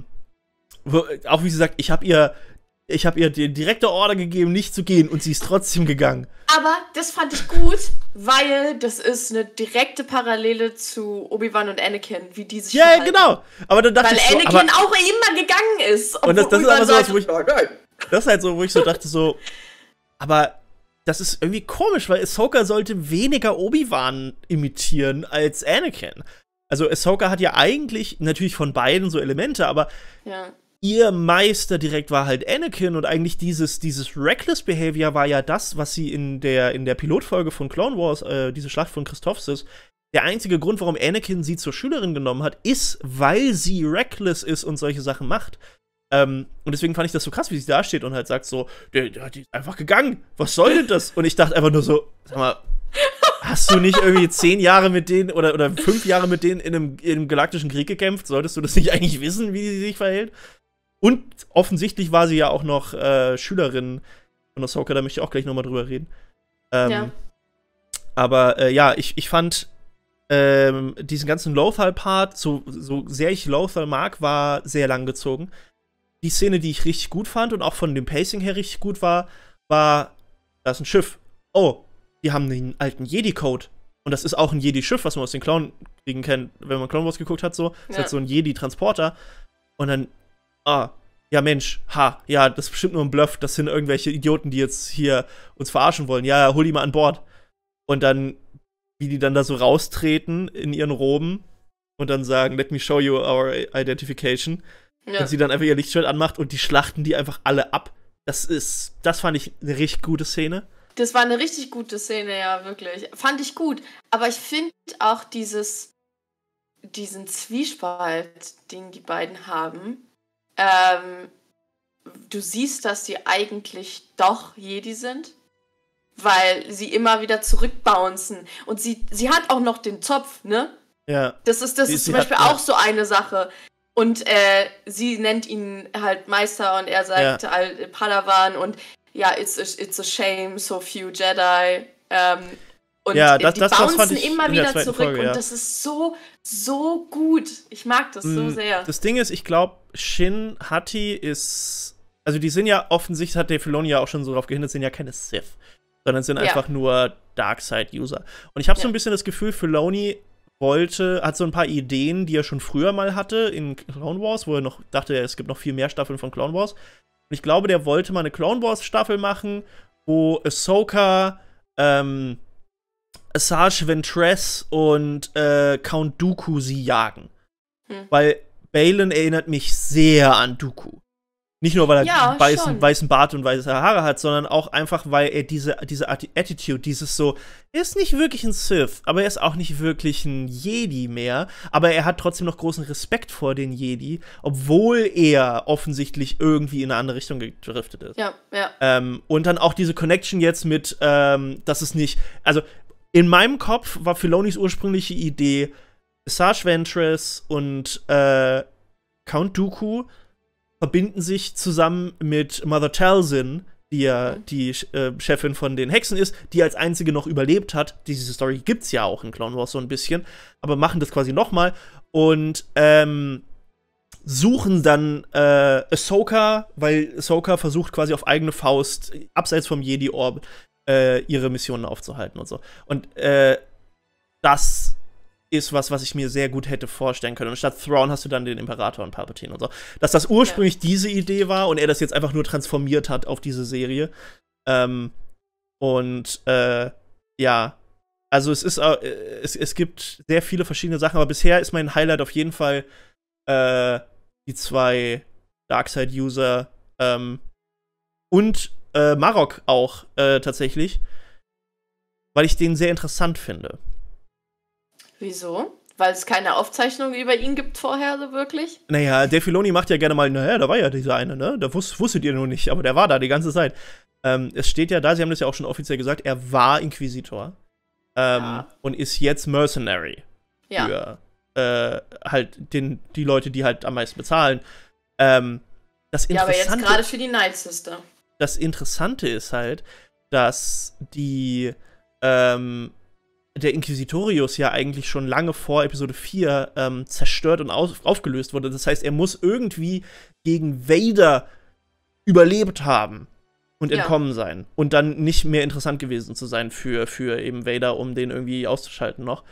[SPEAKER 1] auch wie sie sagt, ich habe ihr die direkte Order gegeben, nicht zu gehen und sie ist trotzdem gegangen.
[SPEAKER 2] Aber das fand ich gut, weil das ist eine direkte Parallele zu Obi-Wan und Anakin, wie die sich verhalten.
[SPEAKER 1] Ja, genau. Aber dann dachte
[SPEAKER 2] weil Anakin auch immer gegangen ist.
[SPEAKER 1] Und das ist aber sowas, das ist halt so, wo ich so dachte so, aber das ist irgendwie komisch, weil Ahsoka sollte weniger Obi-Wan imitieren als Anakin. Also Ahsoka hat ja eigentlich natürlich von beiden so Elemente, aber ihr Meister direkt war halt Anakin und eigentlich dieses Reckless Behavior war ja das, was sie in der Pilotfolge von Clone Wars, diese Schlacht von Christophsis, der einzige Grund, warum Anakin sie zur Schülerin genommen hat, ist, weil sie reckless ist und solche Sachen macht. Und deswegen fand ich das so krass, wie sie da steht und halt sagt so, die ist einfach gegangen, was soll denn das? Und ich dachte einfach nur so, sag mal, hast du nicht irgendwie 10 Jahre mit denen oder 5 Jahre mit denen in einem galaktischen Krieg gekämpft? Solltest du das nicht eigentlich wissen, wie sie sich verhält? Und offensichtlich war sie ja auch noch Schülerin von Ahsoka, da möchte ich auch gleich nochmal drüber reden. Aber ich fand diesen ganzen Lothal-Part, so sehr ich Lothal mag, war sehr lang gezogen. Die Szene, die ich richtig gut fand und auch von dem Pacing her richtig gut war, da ist ein Schiff. Oh, die haben den alten Jedi-Code. Und das ist auch ein Jedi-Schiff, was man aus den Clone-Kriegen kennt, wenn man Clone Wars geguckt hat, so. Das ist halt so ein Jedi-Transporter. Und dann, ja Mensch, ja, das ist bestimmt nur ein Bluff, das sind irgendwelche Idioten, die jetzt hier uns verarschen wollen. Ja, hol die mal an Bord. Und dann, wie die dann da so raustreten in ihren Roben und dann sagen, let me show you our identification. Ja. Und sie dann einfach ihr Lichtschwert anmacht und die schlachten die einfach alle ab. Das fand ich eine richtig gute Szene.
[SPEAKER 2] Das war eine richtig gute Szene, ja, wirklich. Fand ich gut. Aber ich finde auch diesen Zwiespalt, den die beiden haben, du siehst, dass die eigentlich doch Jedi sind, weil sie immer wieder zurückbouncen. Und sie hat auch noch den Zopf, ne?
[SPEAKER 1] Ja.
[SPEAKER 2] Das ist zum Beispiel auch so eine Sache. Und sie nennt ihn halt Meister und er sagt halt Padawan und ja, it's a shame, so few Jedi. Und die bouncen immer wieder zurück Folge, und das ist so gut. Ich mag das so sehr.
[SPEAKER 1] Das Ding ist, ich glaube, Shin Hati ist, also die sind ja offensichtlich, hat der Filoni ja auch schon so drauf gehindert, sind ja keine Sith, sondern sind einfach nur Darkseid-User. Und ich habe so ein bisschen das Gefühl, Filoni hat so ein paar Ideen, die er schon früher mal hatte in Clone Wars, wo er noch dachte, es gibt noch viel mehr Staffeln von Clone Wars. Und ich glaube, der wollte mal eine Clone Wars Staffel machen, wo Ahsoka, Asajj Ventress und Count Dooku sie jagen. Weil Baylan erinnert mich sehr an Dooku. Nicht nur, weil er weißen Bart und weiße Haare hat, sondern auch einfach, weil er diese Attitude, dieses so, er ist nicht wirklich ein Sith, aber er ist auch nicht wirklich ein Jedi mehr, aber er hat trotzdem noch großen Respekt vor den Jedi, obwohl er offensichtlich irgendwie in eine andere Richtung gedriftet ist.
[SPEAKER 2] Ja.
[SPEAKER 1] Und dann auch diese Connection jetzt mit, dass es nicht, also in meinem Kopf war Filonis ursprüngliche Idee, Asajj Ventress und Count Dooku verbinden sich zusammen mit Mother Talzin, die ja die Chefin von den Hexen ist, die als einzige noch überlebt hat. Diese Story gibt's ja auch in Clone Wars so ein bisschen, aber machen das quasi nochmal und suchen dann Ahsoka, weil Ahsoka versucht quasi auf eigene Faust, abseits vom Jedi-Orb, ihre Missionen aufzuhalten und so. Und das ist was ich mir sehr gut hätte vorstellen können. Und statt Thrawn hast du dann den Imperator und Palpatine und so. Dass das ursprünglich diese Idee war und er das jetzt einfach nur transformiert hat auf diese Serie. Ja, also es gibt sehr viele verschiedene Sachen, aber bisher ist mein Highlight auf jeden Fall die 2 Darkseid-User und Marok auch tatsächlich, weil ich den sehr interessant finde.
[SPEAKER 2] Wieso? Weil es keine Aufzeichnung über ihn gibt vorher, so wirklich?
[SPEAKER 1] Naja, der Filoni macht ja gerne mal, da war ja dieser eine, ne? Da wusstet ihr nur nicht, aber der war da die ganze Zeit. Es steht ja da, sie haben das ja auch schon offiziell gesagt, er war Inquisitor und ist jetzt Mercenary für halt die Leute, die halt am meisten bezahlen.
[SPEAKER 2] Aber jetzt gerade für die Night Sister.
[SPEAKER 1] Das Interessante ist halt, dass der Inquisitorius ja eigentlich schon lange vor Episode 4 zerstört und aufgelöst wurde. Das heißt, er muss irgendwie gegen Vader überlebt haben und entkommen sein. Und dann nicht mehr interessant gewesen zu sein für eben Vader, um den irgendwie auszuschalten noch.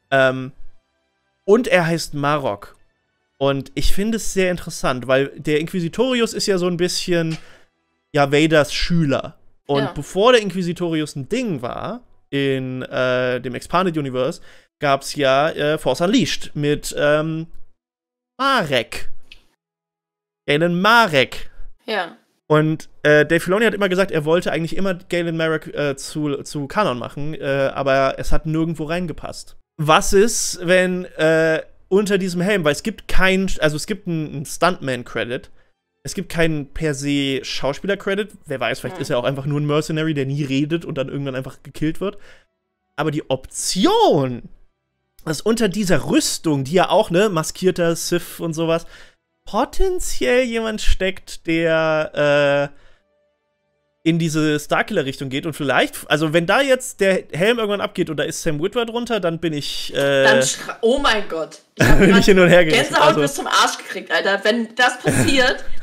[SPEAKER 1] Und er heißt Marok. Und ich finde es sehr interessant, weil der Inquisitorius ist ja so ein bisschen Vaders Schüler. Und bevor der Inquisitorius ein Ding war, in dem Expanded Universe gab's Force Unleashed mit Marek. Galen Marek.
[SPEAKER 2] Ja.
[SPEAKER 1] Und Dave Filoni hat immer gesagt, er wollte eigentlich immer Galen Marek zu Kanon machen, aber es hat nirgendwo reingepasst. Was ist, wenn unter diesem Helm, weil es gibt einen Stuntman-Credit, es gibt keinen per se Schauspieler-Credit. Wer weiß, vielleicht ist er auch einfach nur ein Mercenary, der nie redet und dann irgendwann einfach gekillt wird. Aber die Option, dass unter dieser Rüstung, die ja auch, maskierter Sith und sowas, potenziell jemand steckt, der in diese Starkiller-Richtung geht und vielleicht, also wenn da jetzt der Helm irgendwann abgeht und da ist Sam Witwer drunter, dann bin ich
[SPEAKER 2] oh mein Gott.
[SPEAKER 1] Ich bin hin und her gegangen.
[SPEAKER 2] Gänsehaut bis zum Arsch gekriegt, Alter. Wenn das passiert,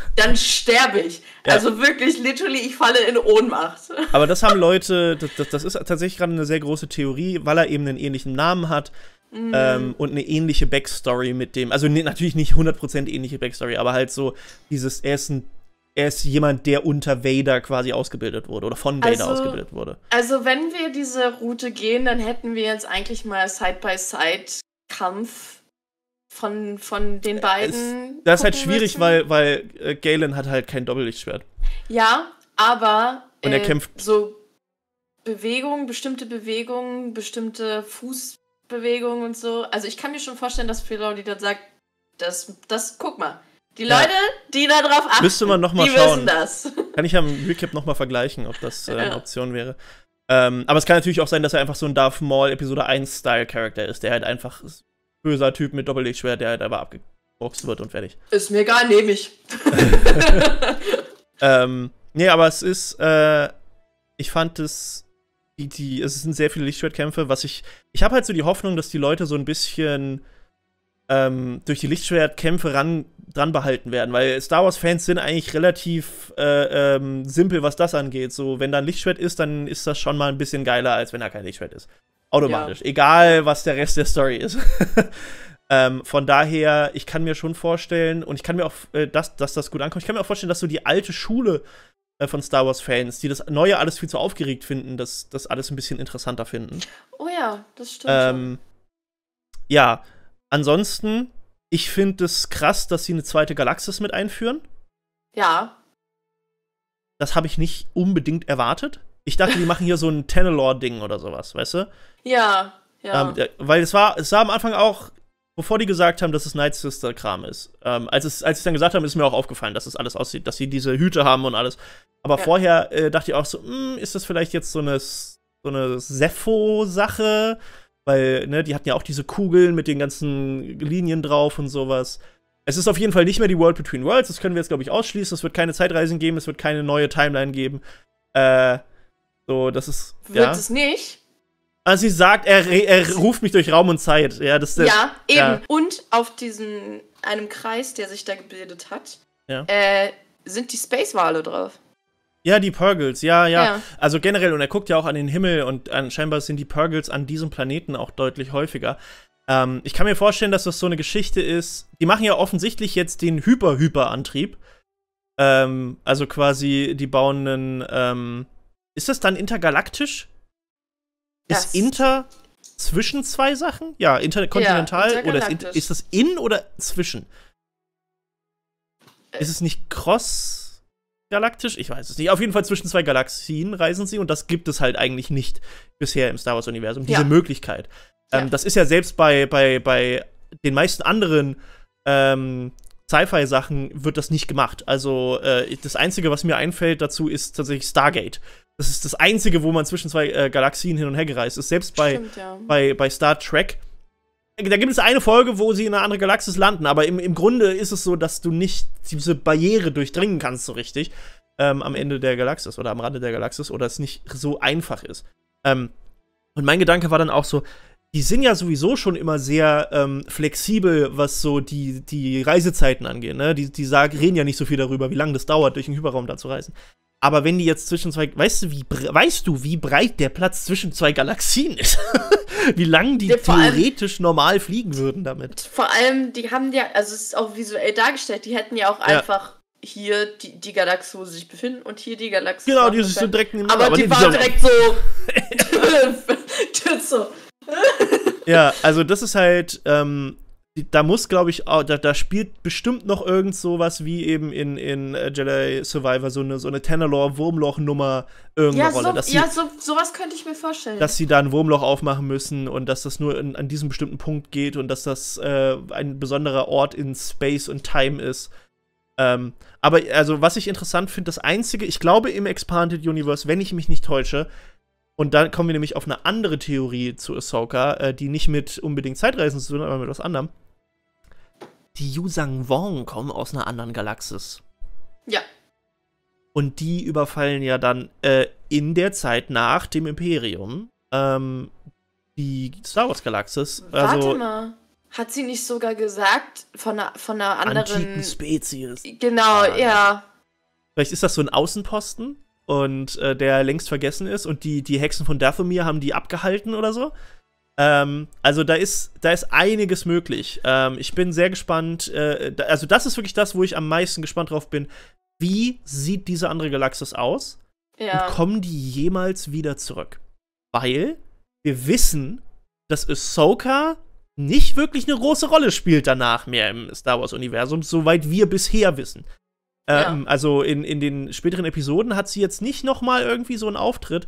[SPEAKER 2] dann sterbe ich.
[SPEAKER 1] Ja.
[SPEAKER 2] Also wirklich, literally, ich falle in Ohnmacht.
[SPEAKER 1] Aber das haben Leute, das ist tatsächlich gerade eine sehr große Theorie, weil er eben einen ähnlichen Namen hat und eine ähnliche Backstory mit dem, also natürlich nicht 100% ähnliche Backstory, aber halt so dieses, er ist jemand, der unter Vader quasi ausgebildet wurde oder von Vader ausgebildet wurde.
[SPEAKER 2] Also wenn wir diese Route gehen, dann hätten wir jetzt eigentlich mal Side-by-Side-Kampf von den beiden.
[SPEAKER 1] Das ist halt schwierig, weil Galen hat halt kein Doppellichtschwert.
[SPEAKER 2] Ja, aber
[SPEAKER 1] und er kämpft
[SPEAKER 2] so bestimmte Bewegungen, bestimmte Fußbewegungen und so. Also ich kann mir schon vorstellen, dass Filoni dann sagt, guck mal, die Leute, die da drauf achten,
[SPEAKER 1] müsste man noch mal
[SPEAKER 2] die
[SPEAKER 1] schauen.
[SPEAKER 2] wissen das.
[SPEAKER 1] Kann ich am Recap noch mal vergleichen, ob das eine Option wäre. Aber es kann natürlich auch sein, dass er einfach so ein Darth Maul Episode 1 Style-Charakter ist, der halt einfach böser Typ mit Doppellichtschwert, der halt aber abgeboxt wird und fertig.
[SPEAKER 2] Ist mir egal, nehme ich.
[SPEAKER 1] Nee, aber es ist, ich fand es, es sind sehr viele Lichtschwertkämpfe, ich habe halt so die Hoffnung, dass die Leute so ein bisschen durch die Lichtschwertkämpfe dran behalten werden, weil Star Wars-Fans sind eigentlich relativ simpel, was das angeht. So, wenn da ein Lichtschwert ist, dann ist das schon mal ein bisschen geiler, als wenn da kein Lichtschwert ist. Automatisch. Ja. Egal, was der Rest der Story ist. Von daher, ich kann mir schon vorstellen, und ich kann mir auch, dass das gut ankommt, ich kann mir auch vorstellen, dass so die alte Schule von Star Wars-Fans, die das Neue alles viel zu aufgeregt finden, das alles ein bisschen interessanter finden.
[SPEAKER 2] Oh ja, das stimmt.
[SPEAKER 1] Ja, ansonsten, ich finde es krass, dass sie eine zweite Galaxis mit einführen.
[SPEAKER 2] Ja.
[SPEAKER 1] Das habe ich nicht unbedingt erwartet. Ich dachte, die machen hier so ein Tenelore-Ding oder sowas, weißt du?
[SPEAKER 2] Ja.
[SPEAKER 1] Weil es war am Anfang auch, bevor die gesagt haben, dass es Night Sister-Kram ist. Als sie es dann gesagt haben, ist mir auch aufgefallen, dass es alles aussieht, dass sie diese Hüte haben und alles. Aber vorher dachte ich auch so, ist das vielleicht jetzt so eine Sepho-Sache? Weil, ne, die hatten ja auch diese Kugeln mit den ganzen Linien drauf und sowas. Es ist auf jeden Fall nicht mehr die World Between Worlds, das können wir jetzt, glaube ich, ausschließen. Es wird keine Zeitreisen geben, es wird keine neue Timeline geben. Das ist.
[SPEAKER 2] Wird es nicht?
[SPEAKER 1] Also sie sagt, er ruft mich durch Raum und Zeit. Ja, eben.
[SPEAKER 2] Ja. Und auf einem Kreis, der sich da gebildet hat, sind die Space-Wale drauf.
[SPEAKER 1] Ja, die Purgles, ja. Also generell, und er guckt ja auch an den Himmel und scheinbar sind die Purgles an diesem Planeten auch deutlich häufiger. Ich kann mir vorstellen, dass das so eine Geschichte ist. Die machen ja offensichtlich jetzt den Hyper-Antrieb. Also quasi, die bauen einen, ist das dann intergalaktisch? Ist Inter zwischen zwei Sachen? Ja, interkontinental?
[SPEAKER 2] Ja,
[SPEAKER 1] oder ist das in oder zwischen? Ist es nicht cross-galaktisch? Ich weiß es nicht. Auf jeden Fall zwischen zwei Galaxien reisen sie und das gibt es halt eigentlich nicht bisher im Star Wars-Universum, diese Möglichkeit. Das ist ja selbst bei den meisten anderen Sci-Fi-Sachen wird das nicht gemacht. Also das Einzige, was mir einfällt dazu, ist tatsächlich Stargate. Das ist das Einzige, wo man zwischen zwei Galaxien hin und her gereist ist. Selbst bei Star Trek. Da gibt es eine Folge, wo sie in einer anderen Galaxis landen, aber im Grunde ist es so, dass du nicht diese Barriere durchdringen kannst so richtig am Ende der Galaxis oder am Rande der Galaxis oder es nicht so einfach ist. Und mein Gedanke war dann auch so, die sind ja sowieso schon immer sehr flexibel, was so die Reisezeiten angeht. Ne? Die reden ja nicht so viel darüber, wie lange das dauert, durch den Hyperraum da zu reisen. Aber wenn die jetzt zwischen zwei, weißt du, wie breit der Platz zwischen zwei Galaxien ist? Wie lang die theoretisch normal fliegen würden damit?
[SPEAKER 2] Vor allem, die haben ja, also es ist auch visuell dargestellt, die hätten ja auch einfach hier die Galaxie, wo sie sich befinden und hier die Galaxie.
[SPEAKER 1] Genau, die sich so direkt nebeneinander.
[SPEAKER 2] Aber die war direkt so.
[SPEAKER 1] Ja, also das ist halt, da muss, glaube ich, da spielt bestimmt noch irgend sowas wie eben in Jedi Survivor so eine Tenelore-Wurmloch-Nummer irgendeine Rolle.
[SPEAKER 2] Sowas könnte ich mir vorstellen.
[SPEAKER 1] Dass sie da ein Wurmloch aufmachen müssen und dass das nur an diesem bestimmten Punkt geht und dass das ein besonderer Ort in Space und Time ist. Aber also, was ich interessant finde, das Einzige, ich glaube im Expanded Universe, wenn ich mich nicht täusche, und dann kommen wir nämlich auf eine andere Theorie zu Ahsoka, die nicht mit unbedingt Zeitreisen zu tun, aber mit was anderem. Die Yuzang Vong kommen aus einer anderen Galaxis.
[SPEAKER 2] Ja.
[SPEAKER 1] Und die überfallen ja dann in der Zeit nach dem Imperium die Star Wars Galaxis.
[SPEAKER 2] Warte mal. Hat sie nicht sogar gesagt, von einer anderen
[SPEAKER 1] antiken Spezies.
[SPEAKER 2] Genau, ja.
[SPEAKER 1] Vielleicht ist das so ein Außenposten und der längst vergessen ist und die Hexen von Dathomir haben die abgehalten oder so. Also da ist einiges möglich. Ich bin sehr gespannt. Also das ist wirklich das, wo ich am meisten gespannt drauf bin. Wie sieht diese andere Galaxis aus?
[SPEAKER 2] Ja.
[SPEAKER 1] Und kommen die jemals wieder zurück? Weil wir wissen, dass Ahsoka nicht wirklich eine große Rolle spielt danach mehr im Star Wars-Universum, soweit wir bisher wissen. Also in den späteren Episoden hat sie jetzt nicht noch mal irgendwie so einen Auftritt.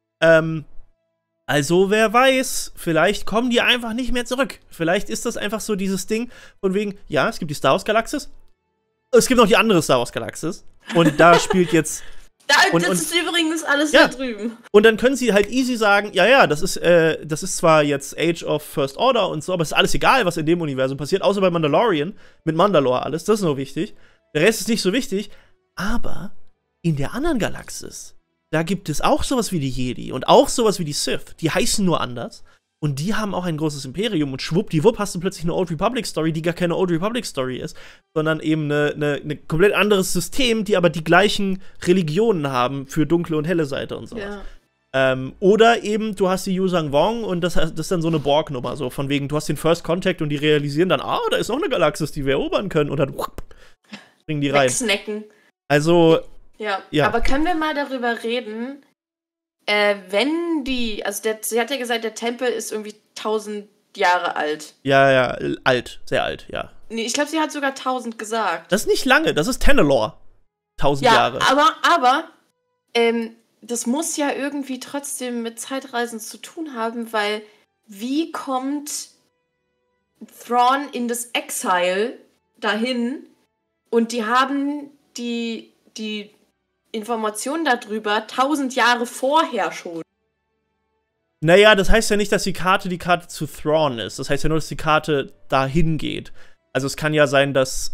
[SPEAKER 1] Also wer weiß, vielleicht kommen die einfach nicht mehr zurück. Vielleicht ist das einfach so dieses Ding von wegen, ja, es gibt die Star Wars-Galaxis, es gibt noch die andere Star Wars-Galaxis und da spielt jetzt
[SPEAKER 2] das ist übrigens alles da drüben.
[SPEAKER 1] Und dann können sie halt easy sagen, ja, das ist zwar jetzt Age of First Order und so, aber es ist alles egal, was in dem Universum passiert, außer bei Mandalorian, mit Mandalore alles, das ist nur wichtig. Der Rest ist nicht so wichtig, aber in der anderen Galaxis, da gibt es auch sowas wie die Jedi und auch sowas wie die Sith, die heißen nur anders. Und die haben auch ein großes Imperium und schwuppdiwupp hast du plötzlich eine Old Republic Story, die gar keine Old Republic Story ist, sondern eben eine komplett anderes System, die aber die gleichen Religionen haben für dunkle und helle Seite und sowas. Ja. Oder eben, du hast die Yuzang Wong und das ist dann so eine Borg-Nummer, so von wegen, du hast den First Contact und die realisieren dann, da ist noch eine Galaxis, die wir erobern können und dann bringen die rein.
[SPEAKER 2] Wegsnacken.
[SPEAKER 1] Also,
[SPEAKER 2] ja, aber können wir mal darüber reden, wenn die, also sie hat ja gesagt, der Tempel ist irgendwie 1000 Jahre alt.
[SPEAKER 1] Ja, alt, sehr alt, ja.
[SPEAKER 2] Nee, ich glaube, sie hat sogar 1000 gesagt.
[SPEAKER 1] Das ist nicht lange, das ist Tenelore. 1000 Jahre.
[SPEAKER 2] Aber, das muss ja irgendwie trotzdem mit Zeitreisen zu tun haben, weil wie kommt Thrawn in das Exile dahin und die haben die Informationen darüber 1000 Jahre vorher schon.
[SPEAKER 1] Naja, das heißt ja nicht, dass die Karte zu Thrawn ist. Das heißt ja nur, dass die Karte dahin geht. Also es kann ja sein, dass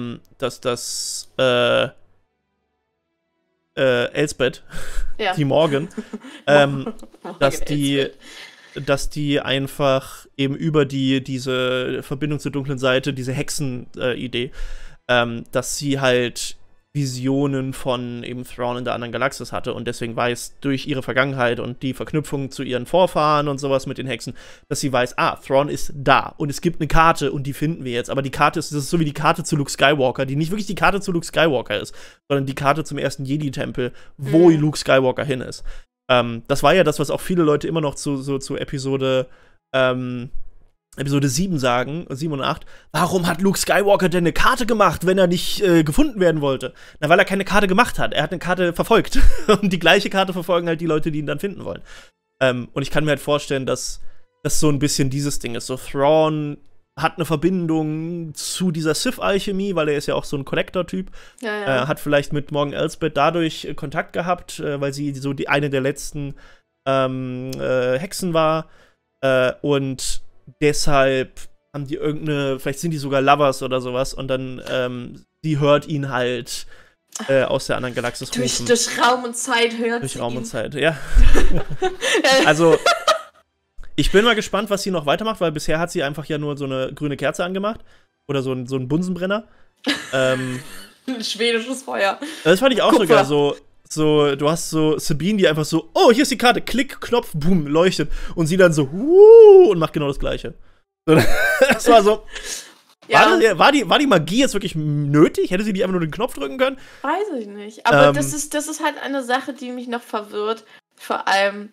[SPEAKER 1] Elsbeth, die Morgan, dass die einfach eben über diese Verbindung zur dunklen Seite, diese Hexen-Idee, dass sie halt Visionen von eben Thrawn in der anderen Galaxis hatte und deswegen weiß durch ihre Vergangenheit und die Verknüpfung zu ihren Vorfahren und sowas mit den Hexen, dass sie weiß, Thrawn ist da und es gibt eine Karte und die finden wir jetzt, aber die Karte das ist so wie die Karte zu Luke Skywalker, die nicht wirklich die Karte zu Luke Skywalker ist, sondern die Karte zum ersten Jedi-Tempel, wo Luke Skywalker hin ist. Das war ja das, was auch viele Leute immer noch zu Episode 7 sagen, 7 und 8, warum hat Luke Skywalker denn eine Karte gemacht, wenn er nicht gefunden werden wollte? Na, weil er keine Karte gemacht hat. Er hat eine Karte verfolgt. Und die gleiche Karte verfolgen halt die Leute, die ihn dann finden wollen. Und ich kann mir halt vorstellen, dass das so ein bisschen dieses Ding ist. So, Thrawn hat eine Verbindung zu dieser Sith-Alchemie, weil er ist ja auch so ein Collector-Typ. Ja. Hat vielleicht mit Morgan Elsbeth dadurch Kontakt gehabt, weil sie so eine der letzten Hexen war. Und deshalb haben die vielleicht sind die sogar Lovers oder sowas und dann, sie hört ihn halt aus der anderen Galaxis rufen.
[SPEAKER 2] Durch Raum und Zeit hört
[SPEAKER 1] Durch
[SPEAKER 2] sie
[SPEAKER 1] Raum
[SPEAKER 2] ihn.
[SPEAKER 1] und Zeit, ja. Also, ich bin mal gespannt, was sie noch weitermacht, weil bisher hat sie einfach ja nur so eine grüne Kerze angemacht oder so ein Bunsenbrenner.
[SPEAKER 2] Ein schwedisches Feuer.
[SPEAKER 1] Das fand ich auch
[SPEAKER 2] Kupfer.
[SPEAKER 1] sogar so, du hast so Sabine, die einfach so, hier ist die Karte, Klick, Knopf, boom, leuchtet. Und sie dann so, und macht genau das Gleiche. Das war so,
[SPEAKER 2] Ja.
[SPEAKER 1] war die Magie jetzt wirklich nötig? Hätte sie nicht einfach nur den Knopf drücken können?
[SPEAKER 2] Weiß ich nicht. Aber das ist halt eine Sache, die mich noch verwirrt. Vor allem,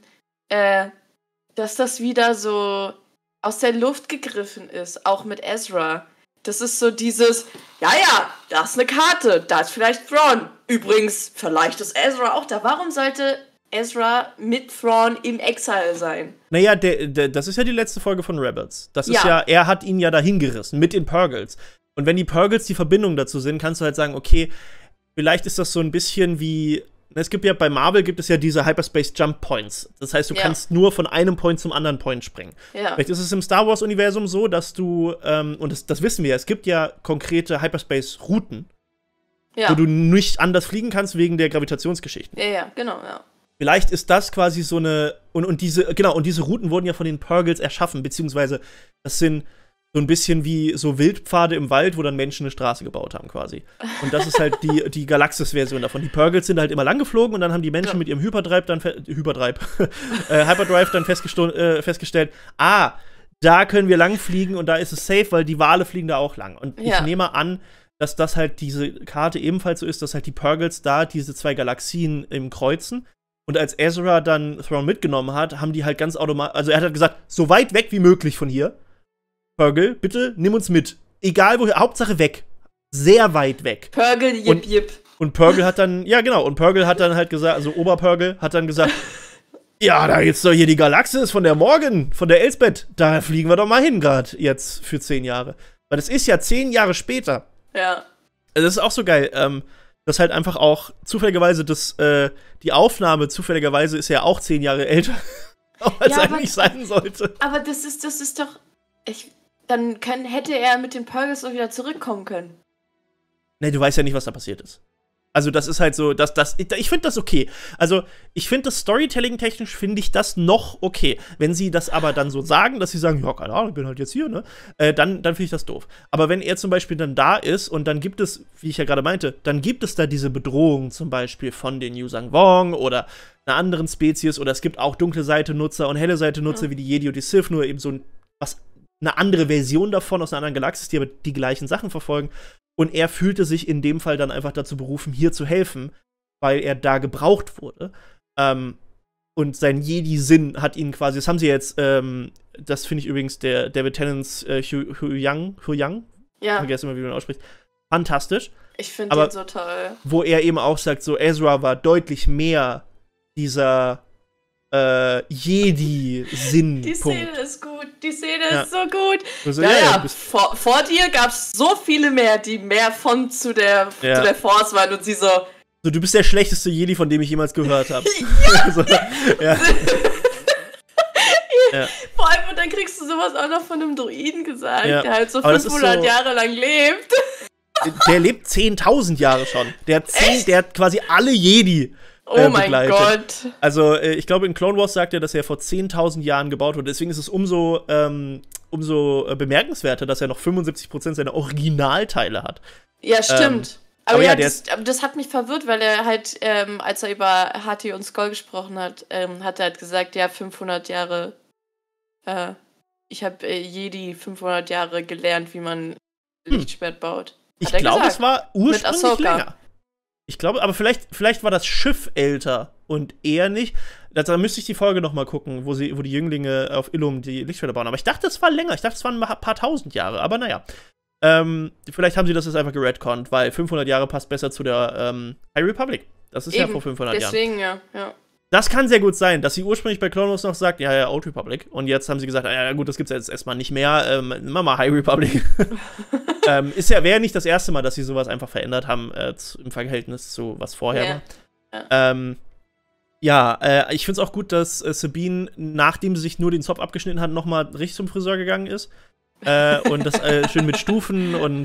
[SPEAKER 2] dass das wieder so aus der Luft gegriffen ist, auch mit Ezra. Das ist so dieses, ja, da ist eine Karte, da ist vielleicht Thrawn. Übrigens, vielleicht ist Ezra auch da. Warum sollte Ezra mit Thrawn im Exile sein?
[SPEAKER 1] Naja, das ist ja die letzte Folge von Rebels. Das ist ja, er hat ihn ja dahin gerissen, mit den Purgles. Und wenn die Purgles die Verbindung dazu sind, kannst du halt sagen, okay, vielleicht ist das so ein bisschen wie, es gibt ja, bei Marvel gibt es ja diese Hyperspace Jump Points. Das heißt, du kannst nur von einem Point zum anderen Point springen.
[SPEAKER 2] Ja.
[SPEAKER 1] Vielleicht ist es im Star Wars-Universum so, dass du, und das wissen wir ja, es gibt ja konkrete Hyperspace-Routen, wo du nicht anders fliegen kannst wegen der Gravitationsgeschichten.
[SPEAKER 2] Ja, genau, ja.
[SPEAKER 1] Vielleicht ist das quasi so eine, und diese Routen wurden ja von den Purgles erschaffen, beziehungsweise das sind so ein bisschen wie so Wildpfade im Wald, wo dann Menschen eine Straße gebaut haben, quasi. Und das ist halt die Galaxis-Version davon. Die Purgles sind halt immer lang geflogen und dann haben die Menschen mit ihrem Hyperdrive dann festgestellt, da können wir lang fliegen und da ist es safe, weil die Wale fliegen da auch lang. Und ich nehme an, dass das halt diese Karte ebenfalls so ist, dass halt die Purgles da diese 2 Galaxien im Kreuzen. Und als Ezra dann Thrawn mitgenommen hat, haben die halt ganz automatisch, also er hat halt gesagt, so weit weg wie möglich von hier. Purgle, bitte, nimm uns mit. Egal woher, Hauptsache weg. Sehr weit weg.
[SPEAKER 2] Purgle, jip.
[SPEAKER 1] Und Purgle hat dann, ja genau, und Purgle hat dann halt gesagt, also Oberpurgle hat dann gesagt, ja, da jetzt doch hier die Galaxis von der Morgan, von der Elsbeth, da fliegen wir doch mal hin gerade jetzt für 10 Jahre. Weil das ist ja 10 Jahre später.
[SPEAKER 2] Ja.
[SPEAKER 1] Also das ist auch so geil, dass halt einfach auch zufälligerweise die Aufnahme zufälligerweise ist ja auch 10 Jahre älter, als eigentlich sein sollte.
[SPEAKER 2] Aber das ist doch, dann hätte er mit den Purgles auch wieder zurückkommen können.
[SPEAKER 1] Ne, du weißt ja nicht, was da passiert ist. Also das ist halt so, ich finde das okay. Also ich finde das Storytelling-technisch finde ich das noch okay. Wenn sie das aber dann so sagen, dass sie sagen, ja, keine Ahnung, ich bin halt jetzt hier, ne? Dann finde ich das doof. Aber wenn er zum Beispiel dann da ist und dann gibt es, wie ich ja gerade meinte, dann gibt es da diese Bedrohung zum Beispiel von den Yuuzhan Vong oder einer anderen Spezies oder es gibt auch dunkle Seite-Nutzer und helle Seite-Nutzer wie die Jedi und die Sith, nur eben so eine andere Version davon aus einer anderen Galaxis, die aber die gleichen Sachen verfolgen. Und er fühlte sich in dem Fall dann einfach dazu berufen, hier zu helfen, weil er da gebraucht wurde. Und sein Jedi-Sinn hat ihn quasi, das haben sie jetzt, das finde ich übrigens, der David Tennant's Hu Yang, ja. Ich vergesse immer, wie man ausspricht, fantastisch.
[SPEAKER 2] Ich finde den so toll.
[SPEAKER 1] Wo er eben auch sagt, so Ezra war deutlich mehr dieser Jedi-Sinn.
[SPEAKER 2] Die Szene ist gut, die Szene ist so gut.
[SPEAKER 1] Also,
[SPEAKER 2] vor dir gab es so viele mehr, die mehr zu der Force waren und sie so.
[SPEAKER 1] So, du bist der schlechteste Jedi, von dem ich jemals gehört habe.
[SPEAKER 2] Also, Vor allem, und dann kriegst du sowas auch noch von einem Druiden gesagt, der halt so 500 Jahre lang lebt.
[SPEAKER 1] Der lebt 10.000 Jahre schon. Der hat quasi alle Jedi
[SPEAKER 2] mein Gott.
[SPEAKER 1] Also, ich glaube, in Clone Wars sagt er, dass er vor 10.000 Jahren gebaut wurde. Deswegen ist es umso bemerkenswerter, dass er noch 75% seiner Originalteile hat.
[SPEAKER 2] Ja, stimmt. Aber das hat mich verwirrt, weil er halt, als er über Hati und Skoll gesprochen hat, hat er halt gesagt, ja, 500 Jahre, ich habe Jedi 500 Jahre gelernt, wie man Lichtschwert baut.
[SPEAKER 1] Ich glaube, es war ursprünglich länger. Ich glaube, aber vielleicht war das Schiff älter und er nicht. Da müsste ich die Folge noch mal gucken, wo die Jünglinge auf Illum die Lichtschwerter bauen. Aber ich dachte, es war länger. Ich dachte, es waren ein paar tausend Jahre. Aber naja. Vielleicht haben sie das jetzt einfach geredconnt, weil 500 Jahre passt besser zu der High Republic. Das ist ja vor 500 Jahren.
[SPEAKER 2] Deswegen, ja.
[SPEAKER 1] Das kann sehr gut sein, dass sie ursprünglich bei Clone Wars noch sagt, ja, Old Republic. Und jetzt haben sie gesagt, ja gut, das gibt's jetzt erstmal nicht mehr. Mach mal High Republic. Wäre nicht das erste Mal, dass sie sowas einfach verändert haben im Verhältnis zu was vorher war. Ich find's auch gut, dass Sabine, nachdem sie sich nur den Zopf abgeschnitten hat, nochmal richtig zum Friseur gegangen ist. Und das schön mit Stufen und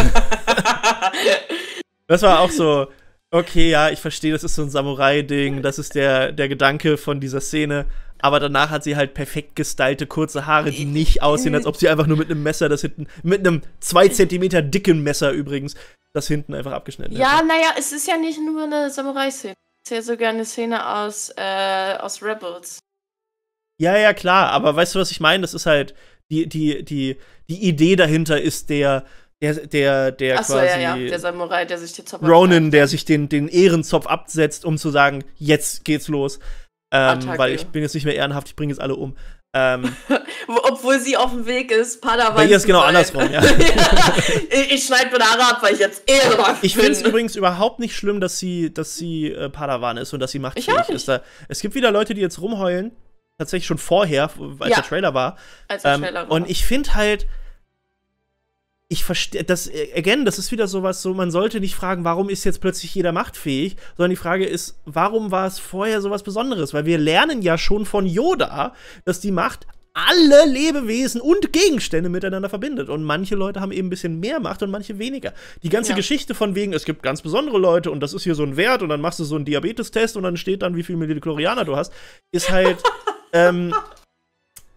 [SPEAKER 1] das war auch so, okay, ja, ich verstehe, das ist so ein Samurai-Ding, das ist der Gedanke von dieser Szene, aber danach hat sie halt perfekt gestylte kurze Haare, die nicht aussehen, als ob sie einfach nur mit einem Messer mit einem 2 Zentimeter dicken Messer übrigens, das hinten einfach abgeschnitten hätte.
[SPEAKER 2] Ja, naja, es ist ja nicht nur eine Samurai-Szene, es ist ja sogar eine Szene aus Rebels.
[SPEAKER 1] Ja, klar, aber weißt du, was ich meine? Das ist halt die Idee dahinter ist der quasi
[SPEAKER 2] der Samurai, der sich den Zopf
[SPEAKER 1] Ronin, der sich den Ehrenzopf absetzt, um zu sagen, jetzt geht's los. Weil ich bin jetzt nicht mehr ehrenhaft, ich bringe jetzt alle um.
[SPEAKER 2] Obwohl sie auf dem Weg ist, Padawan.
[SPEAKER 1] Bei ihr ist genau andersrum, ja.
[SPEAKER 2] Ich schneide mir Haare ab, weil ich jetzt ehrenhaft bin.
[SPEAKER 1] Ich finde es übrigens überhaupt nicht schlimm, dass sie Padawan ist und dass sie machtfähig ist. Es gibt wieder Leute, die jetzt rumheulen, tatsächlich schon vorher, als der Trailer war. Und ich finde halt, ich verstehe, das ist wieder sowas, so, man sollte nicht fragen, warum ist jetzt plötzlich jeder machtfähig, sondern die Frage ist, warum war es vorher sowas Besonderes? Weil wir lernen ja schon von Yoda, dass die Macht alle Lebewesen und Gegenstände miteinander verbindet. Und manche Leute haben eben ein bisschen mehr Macht und manche weniger. Die ganze Geschichte von wegen, es gibt ganz besondere Leute und das ist hier so ein Wert und dann machst du so einen Diabetestest und dann steht dann, wie viel Midichlorianer du hast, ist halt,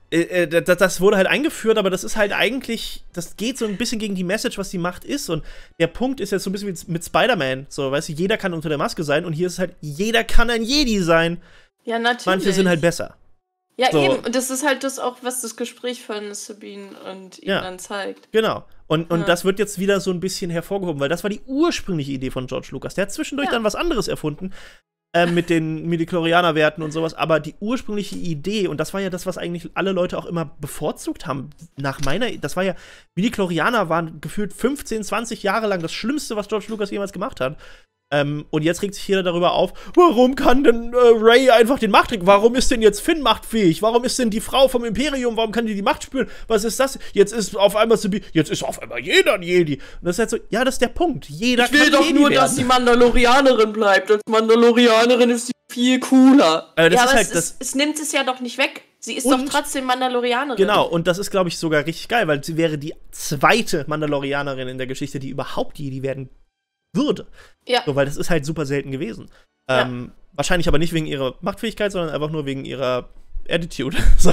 [SPEAKER 1] das wurde halt eingeführt, aber das ist halt eigentlich, das geht so ein bisschen gegen die Message, was die Macht ist. Und der Punkt ist jetzt so ein bisschen wie mit Spider-Man. So, weißt du, jeder kann unter der Maske sein und hier ist halt, jeder kann ein Jedi sein.
[SPEAKER 2] Ja, natürlich.
[SPEAKER 1] Manche sind halt besser.
[SPEAKER 2] Ja,
[SPEAKER 1] so.
[SPEAKER 2] eben. Und das ist halt das auch, was das Gespräch von Sabine und ihm dann zeigt.
[SPEAKER 1] Genau. Und das wird jetzt wieder so ein bisschen hervorgehoben, weil das war die ursprüngliche Idee von George Lucas. Der hat zwischendurch dann was anderes erfunden. Mit den Midichlorianer-Werten und sowas, aber die ursprüngliche Idee, und das war ja das, was eigentlich alle Leute auch immer bevorzugt haben, das war ja, Midichlorianer waren gefühlt 15, 20 Jahre lang das Schlimmste, was George Lucas jemals gemacht hat. Und jetzt regt sich jeder darüber auf, warum kann denn Rey einfach den Machttrick? Warum ist denn jetzt Finn machtfähig? Warum ist denn die Frau vom Imperium? Warum kann die Macht spüren? Was ist das? Jetzt ist auf einmal jeder ein Jedi. Und das ist halt so, ja, das ist der Punkt. Jeder kann Jedi werden. Ich will doch nur, dass
[SPEAKER 2] die Mandalorianerin bleibt. Als Mandalorianerin ist sie viel cooler. Es nimmt es ja doch nicht weg. Sie ist doch trotzdem Mandalorianerin.
[SPEAKER 1] Genau, und das ist, glaube ich, sogar richtig geil, weil sie wäre die zweite Mandalorianerin in der Geschichte, die überhaupt Jedi werden würde.
[SPEAKER 2] Ja.
[SPEAKER 1] So, weil das ist halt super selten gewesen. Wahrscheinlich aber nicht wegen ihrer Machtfähigkeit, sondern einfach nur wegen ihrer Attitude. So.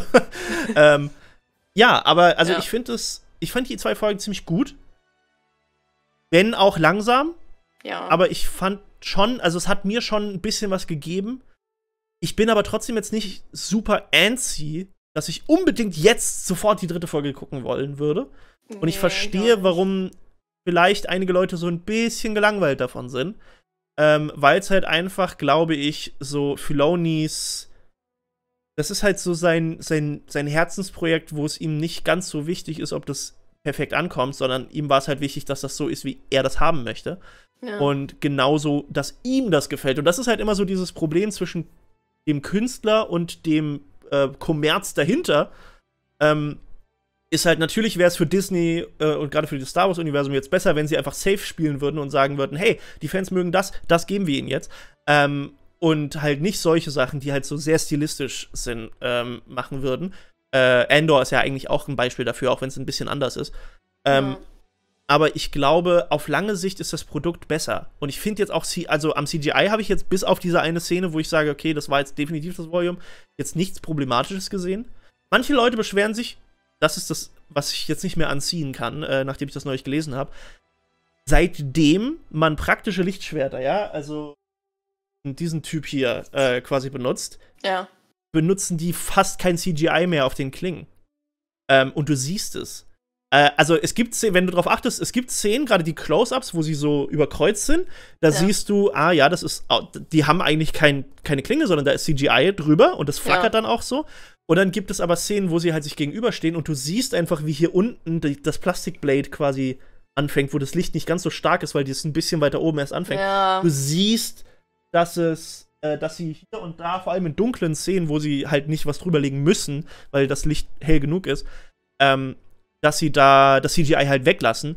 [SPEAKER 1] Ja, aber also ich fand die 2 Folgen ziemlich gut. Wenn auch langsam.
[SPEAKER 2] Ja.
[SPEAKER 1] Aber ich fand schon, also es hat mir schon ein bisschen was gegeben. Ich bin aber trotzdem jetzt nicht super antsy, dass ich unbedingt jetzt sofort die 3. Folge gucken wollen würde. Und ich verstehe, warum vielleicht einige Leute so ein bisschen gelangweilt davon sind. Weil es halt einfach, glaube ich, so Filonis, das ist halt so sein Herzensprojekt, wo es ihm nicht ganz so wichtig ist, ob das perfekt ankommt, sondern ihm war es halt wichtig, dass das so ist, wie er das haben möchte. Ja. Und genauso, dass ihm das gefällt. Und das ist halt immer so dieses Problem zwischen dem Künstler und dem Kommerz dahinter. Ist halt, natürlich wäre es für Disney und gerade für das Star Wars-Universum jetzt besser, wenn sie einfach safe spielen würden und sagen würden, hey, die Fans mögen das geben wir ihnen jetzt. Und halt nicht solche Sachen, die halt so sehr stilistisch sind, machen würden. Andor ist ja eigentlich auch ein Beispiel dafür, auch wenn es ein bisschen anders ist. Aber ich glaube, auf lange Sicht ist das Produkt besser. Und ich finde jetzt auch, also am CGI habe ich jetzt bis auf diese eine Szene, wo ich sage, okay, das war jetzt definitiv das Volume, jetzt nichts Problematisches gesehen. Manche Leute beschweren sich, das ist das, was ich jetzt nicht mehr anziehen kann, nachdem ich das neulich gelesen habe. Seitdem man praktische Lichtschwerter, also diesen Typ hier quasi benutzt, benutzen die fast kein CGI mehr auf den Klingen. Und du siehst es. Also es gibt Szenen, wenn du darauf achtest, es gibt Szenen, gerade die Close-Ups, wo sie so überkreuzt sind, da siehst du, das ist, die haben eigentlich keine Klinge, sondern da ist CGI drüber und das flackert dann auch so. Und dann gibt es aber Szenen, wo sie halt sich gegenüberstehen und du siehst einfach, wie hier unten das Plastikblade quasi anfängt, wo das Licht nicht ganz so stark ist, weil das ein bisschen weiter oben erst anfängt. Ja. Du siehst, dass sie hier und da, vor allem in dunklen Szenen, wo sie halt nicht was drüberlegen müssen, weil das Licht hell genug ist, dass sie da das CGI halt weglassen.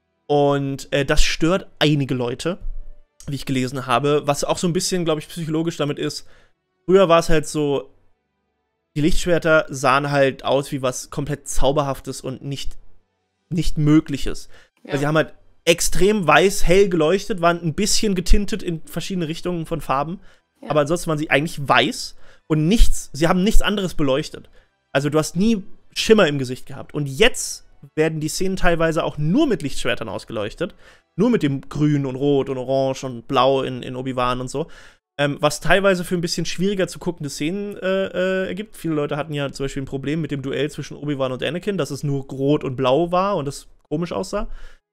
[SPEAKER 1] Und das stört einige Leute, wie ich gelesen habe, was auch so ein bisschen, glaube ich, psychologisch damit ist. Früher war es halt so, die Lichtschwerter sahen halt aus wie was komplett Zauberhaftes und nicht Mögliches. Ja. Weil sie haben halt extrem weiß, hell geleuchtet, waren ein bisschen getintet in verschiedene Richtungen von Farben. Ja. Aber ansonsten waren sie eigentlich weiß und sie haben nichts anderes beleuchtet. Also du hast nie Schimmer im Gesicht gehabt. Und jetzt werden die Szenen teilweise auch nur mit Lichtschwertern ausgeleuchtet. Nur mit dem Grün und Rot und Orange und Blau in Obi-Wan und so. Was teilweise für ein bisschen schwieriger zu guckende Szenen ergibt. Viele Leute hatten ja zum Beispiel ein Problem mit dem Duell zwischen Obi-Wan und Anakin, dass es nur Rot und Blau war und das komisch aussah.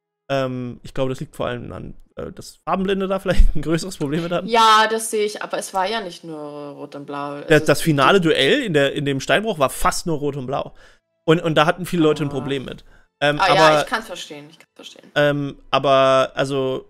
[SPEAKER 1] Ich glaube, das liegt vor allem an, dass Farbenblinde da vielleicht ein größeres Problem mit hatten.
[SPEAKER 2] Ja, das sehe ich, aber es war ja nicht nur Rot und Blau.
[SPEAKER 1] Also das finale Duell in dem Steinbruch war fast nur Rot und Blau. Und da hatten viele Leute ein Problem mit.
[SPEAKER 2] Ja, ich kann es verstehen.
[SPEAKER 1] Aber, also,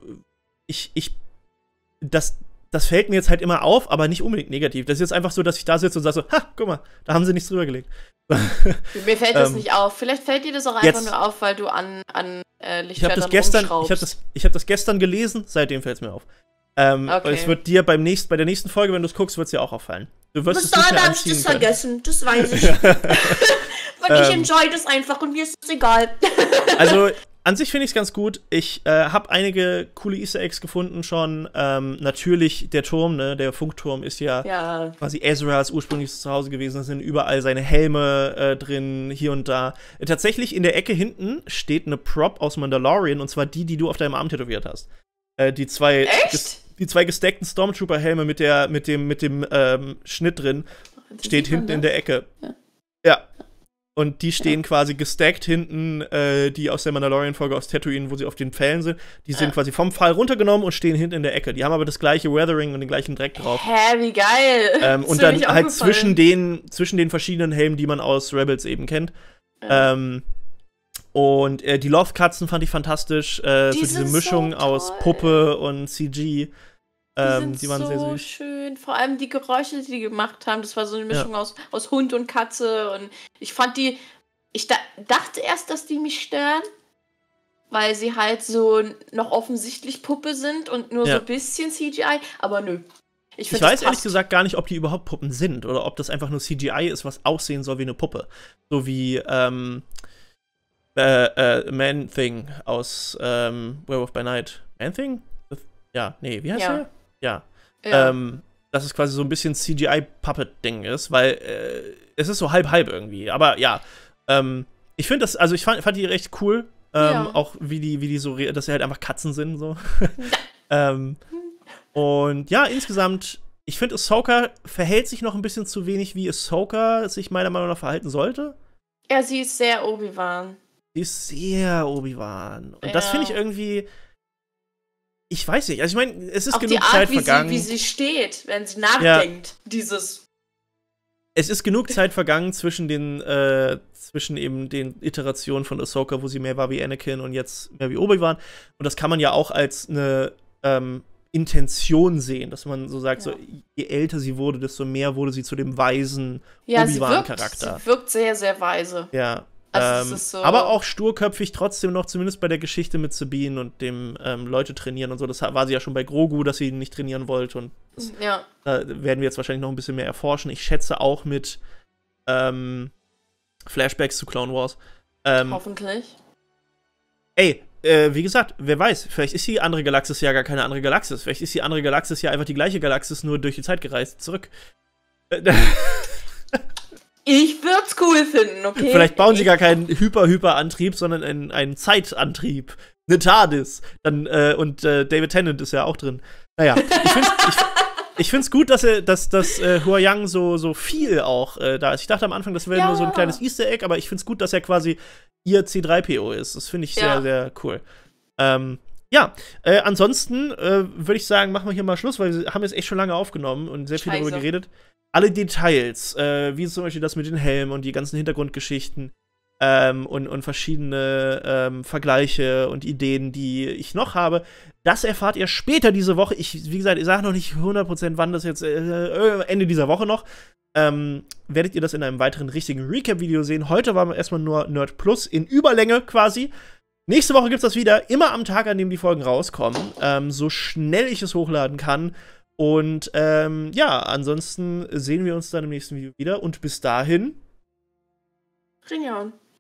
[SPEAKER 1] das fällt mir jetzt halt immer auf, aber nicht unbedingt negativ. Das ist jetzt einfach so, dass ich da sitze und sage so, guck mal, da haben sie nichts drüber gelegt.
[SPEAKER 2] Mir fällt das nicht auf. Vielleicht fällt dir das auch einfach nur auf, weil du an Lichtschwertern rumschraubst.
[SPEAKER 1] Ich habe das gestern gelesen, seitdem fällt es mir auf. Okay. Es wird dir bei der nächsten Folge, wenn du es guckst, wird es dir auch auffallen. Du wirst es nicht mehr anziehen können.
[SPEAKER 2] Ich das vergessen, das weiß ich. Weil ich enjoy das einfach und mir ist es egal.
[SPEAKER 1] Also, an sich finde ich es ganz gut. Ich habe einige coole Easter Eggs gefunden schon. Natürlich der Turm, ne? Der Funkturm ist ja quasi Ezras ursprüngliches Zuhause gewesen. Da sind überall seine Helme drin, hier und da. Tatsächlich in der Ecke hinten steht eine Prop aus Mandalorian, und zwar die du auf deinem Arm tätowiert hast. Die zwei gestackten Stormtrooper-Helme mit dem Schnitt drin steht hinten in der Ecke. Ja. Und die stehen quasi gestackt hinten, die aus der Mandalorian-Folge aus Tatooine, wo sie auf den Pfählen sind. Die sind quasi vom Pfahl runtergenommen und stehen hinten in der Ecke. Die haben aber das gleiche Weathering und den gleichen Dreck drauf.
[SPEAKER 2] Hä, wie geil!
[SPEAKER 1] Und dann halt zwischen den verschiedenen Helmen, die man aus Rebels eben kennt. Ja. Und die Loth-Katzen fand ich fantastisch. So diese Mischung aus Puppe und CG.
[SPEAKER 2] Die waren sehr süß. Schön. Vor allem die Geräusche, die gemacht haben, das war so eine Mischung aus Hund und Katze. Und ich fand ich dachte erst, dass die mich stören, weil sie halt so noch offensichtlich Puppe sind und nur so ein bisschen CGI, aber nö.
[SPEAKER 1] Ich weiß ehrlich gesagt gar nicht, ob die überhaupt Puppen sind oder ob das einfach nur CGI ist, was aussehen soll wie eine Puppe. So wie Man-Thing aus Werewolf by Night. Man-Thing? Ja, nee, wie heißt der? Ja. Dass es quasi so ein bisschen CGI-Puppet-Ding ist, weil es ist so halb-halb irgendwie. Aber ja, ich finde das, also ich fand die recht cool. Auch wie die so, dass sie halt einfach Katzen sind, so. Und ja, insgesamt, ich finde, Ahsoka verhält sich noch ein bisschen zu wenig, wie Ahsoka sich meiner Meinung nach verhalten sollte.
[SPEAKER 2] Ja, sie ist sehr Obi-Wan.
[SPEAKER 1] Sie ist sehr Obi-Wan. Und das finde ich irgendwie. Ich weiß nicht, also ich meine, es ist auch genug Zeit vergangen.
[SPEAKER 2] Wie sie steht, wenn sie nachdenkt, dieses.
[SPEAKER 1] Es ist genug Zeit vergangen zwischen eben den Iterationen von Ahsoka, wo sie mehr war wie Anakin und jetzt mehr wie Obi-Wan. Und das kann man ja auch als eine Intention sehen, dass man so sagt, so, je älter sie wurde, desto mehr wurde sie zu dem weisen Obi-Wan-Charakter.
[SPEAKER 2] Sie wirkt sehr, sehr weise.
[SPEAKER 1] Ja.
[SPEAKER 2] Also so
[SPEAKER 1] aber auch sturköpfig trotzdem noch, zumindest bei der Geschichte mit Sabine und dem Leute trainieren und so. Das war sie ja schon bei Grogu, dass sie ihn nicht trainieren wollte. Und das werden wir jetzt wahrscheinlich noch ein bisschen mehr erforschen. Ich schätze auch mit Flashbacks zu Clone Wars.
[SPEAKER 2] Hoffentlich.
[SPEAKER 1] Ey, wie gesagt, wer weiß, vielleicht ist die andere Galaxis ja gar keine andere Galaxis. Vielleicht ist die andere Galaxis ja einfach die gleiche Galaxis, nur durch die Zeit gereist zurück.
[SPEAKER 2] Ich würd's cool finden, okay?
[SPEAKER 1] Vielleicht bauen sie gar keinen Hyper-Antrieb, sondern einen Zeitantrieb. Eine TARDIS. Und David Tennant ist ja auch drin. Naja, ich find's gut, dass Hua Yang so viel auch da ist. Ich dachte am Anfang, das wäre nur so ein kleines Easter Egg, aber ich find's gut, dass er quasi ihr C3PO ist. Das finde ich sehr, sehr cool. Ansonsten würde ich sagen, machen wir hier mal Schluss, weil wir haben jetzt echt schon lange aufgenommen und sehr viel darüber geredet. Alle Details, wie zum Beispiel das mit den Helmen und die ganzen Hintergrundgeschichten und verschiedene Vergleiche und Ideen, die ich noch habe, das erfahrt ihr später diese Woche. Wie gesagt, ich sage noch nicht 100%, wann das jetzt, Ende dieser Woche noch, werdet ihr das in einem weiteren richtigen Recap-Video sehen. Heute waren wir erstmal nur Nerd Plus in Überlänge quasi. Nächste Woche gibt's das wieder, immer am Tag, an dem die Folgen rauskommen, so schnell ich es hochladen kann. Und ansonsten sehen wir uns dann im nächsten Video wieder. Und bis dahin.
[SPEAKER 2] Ringeon.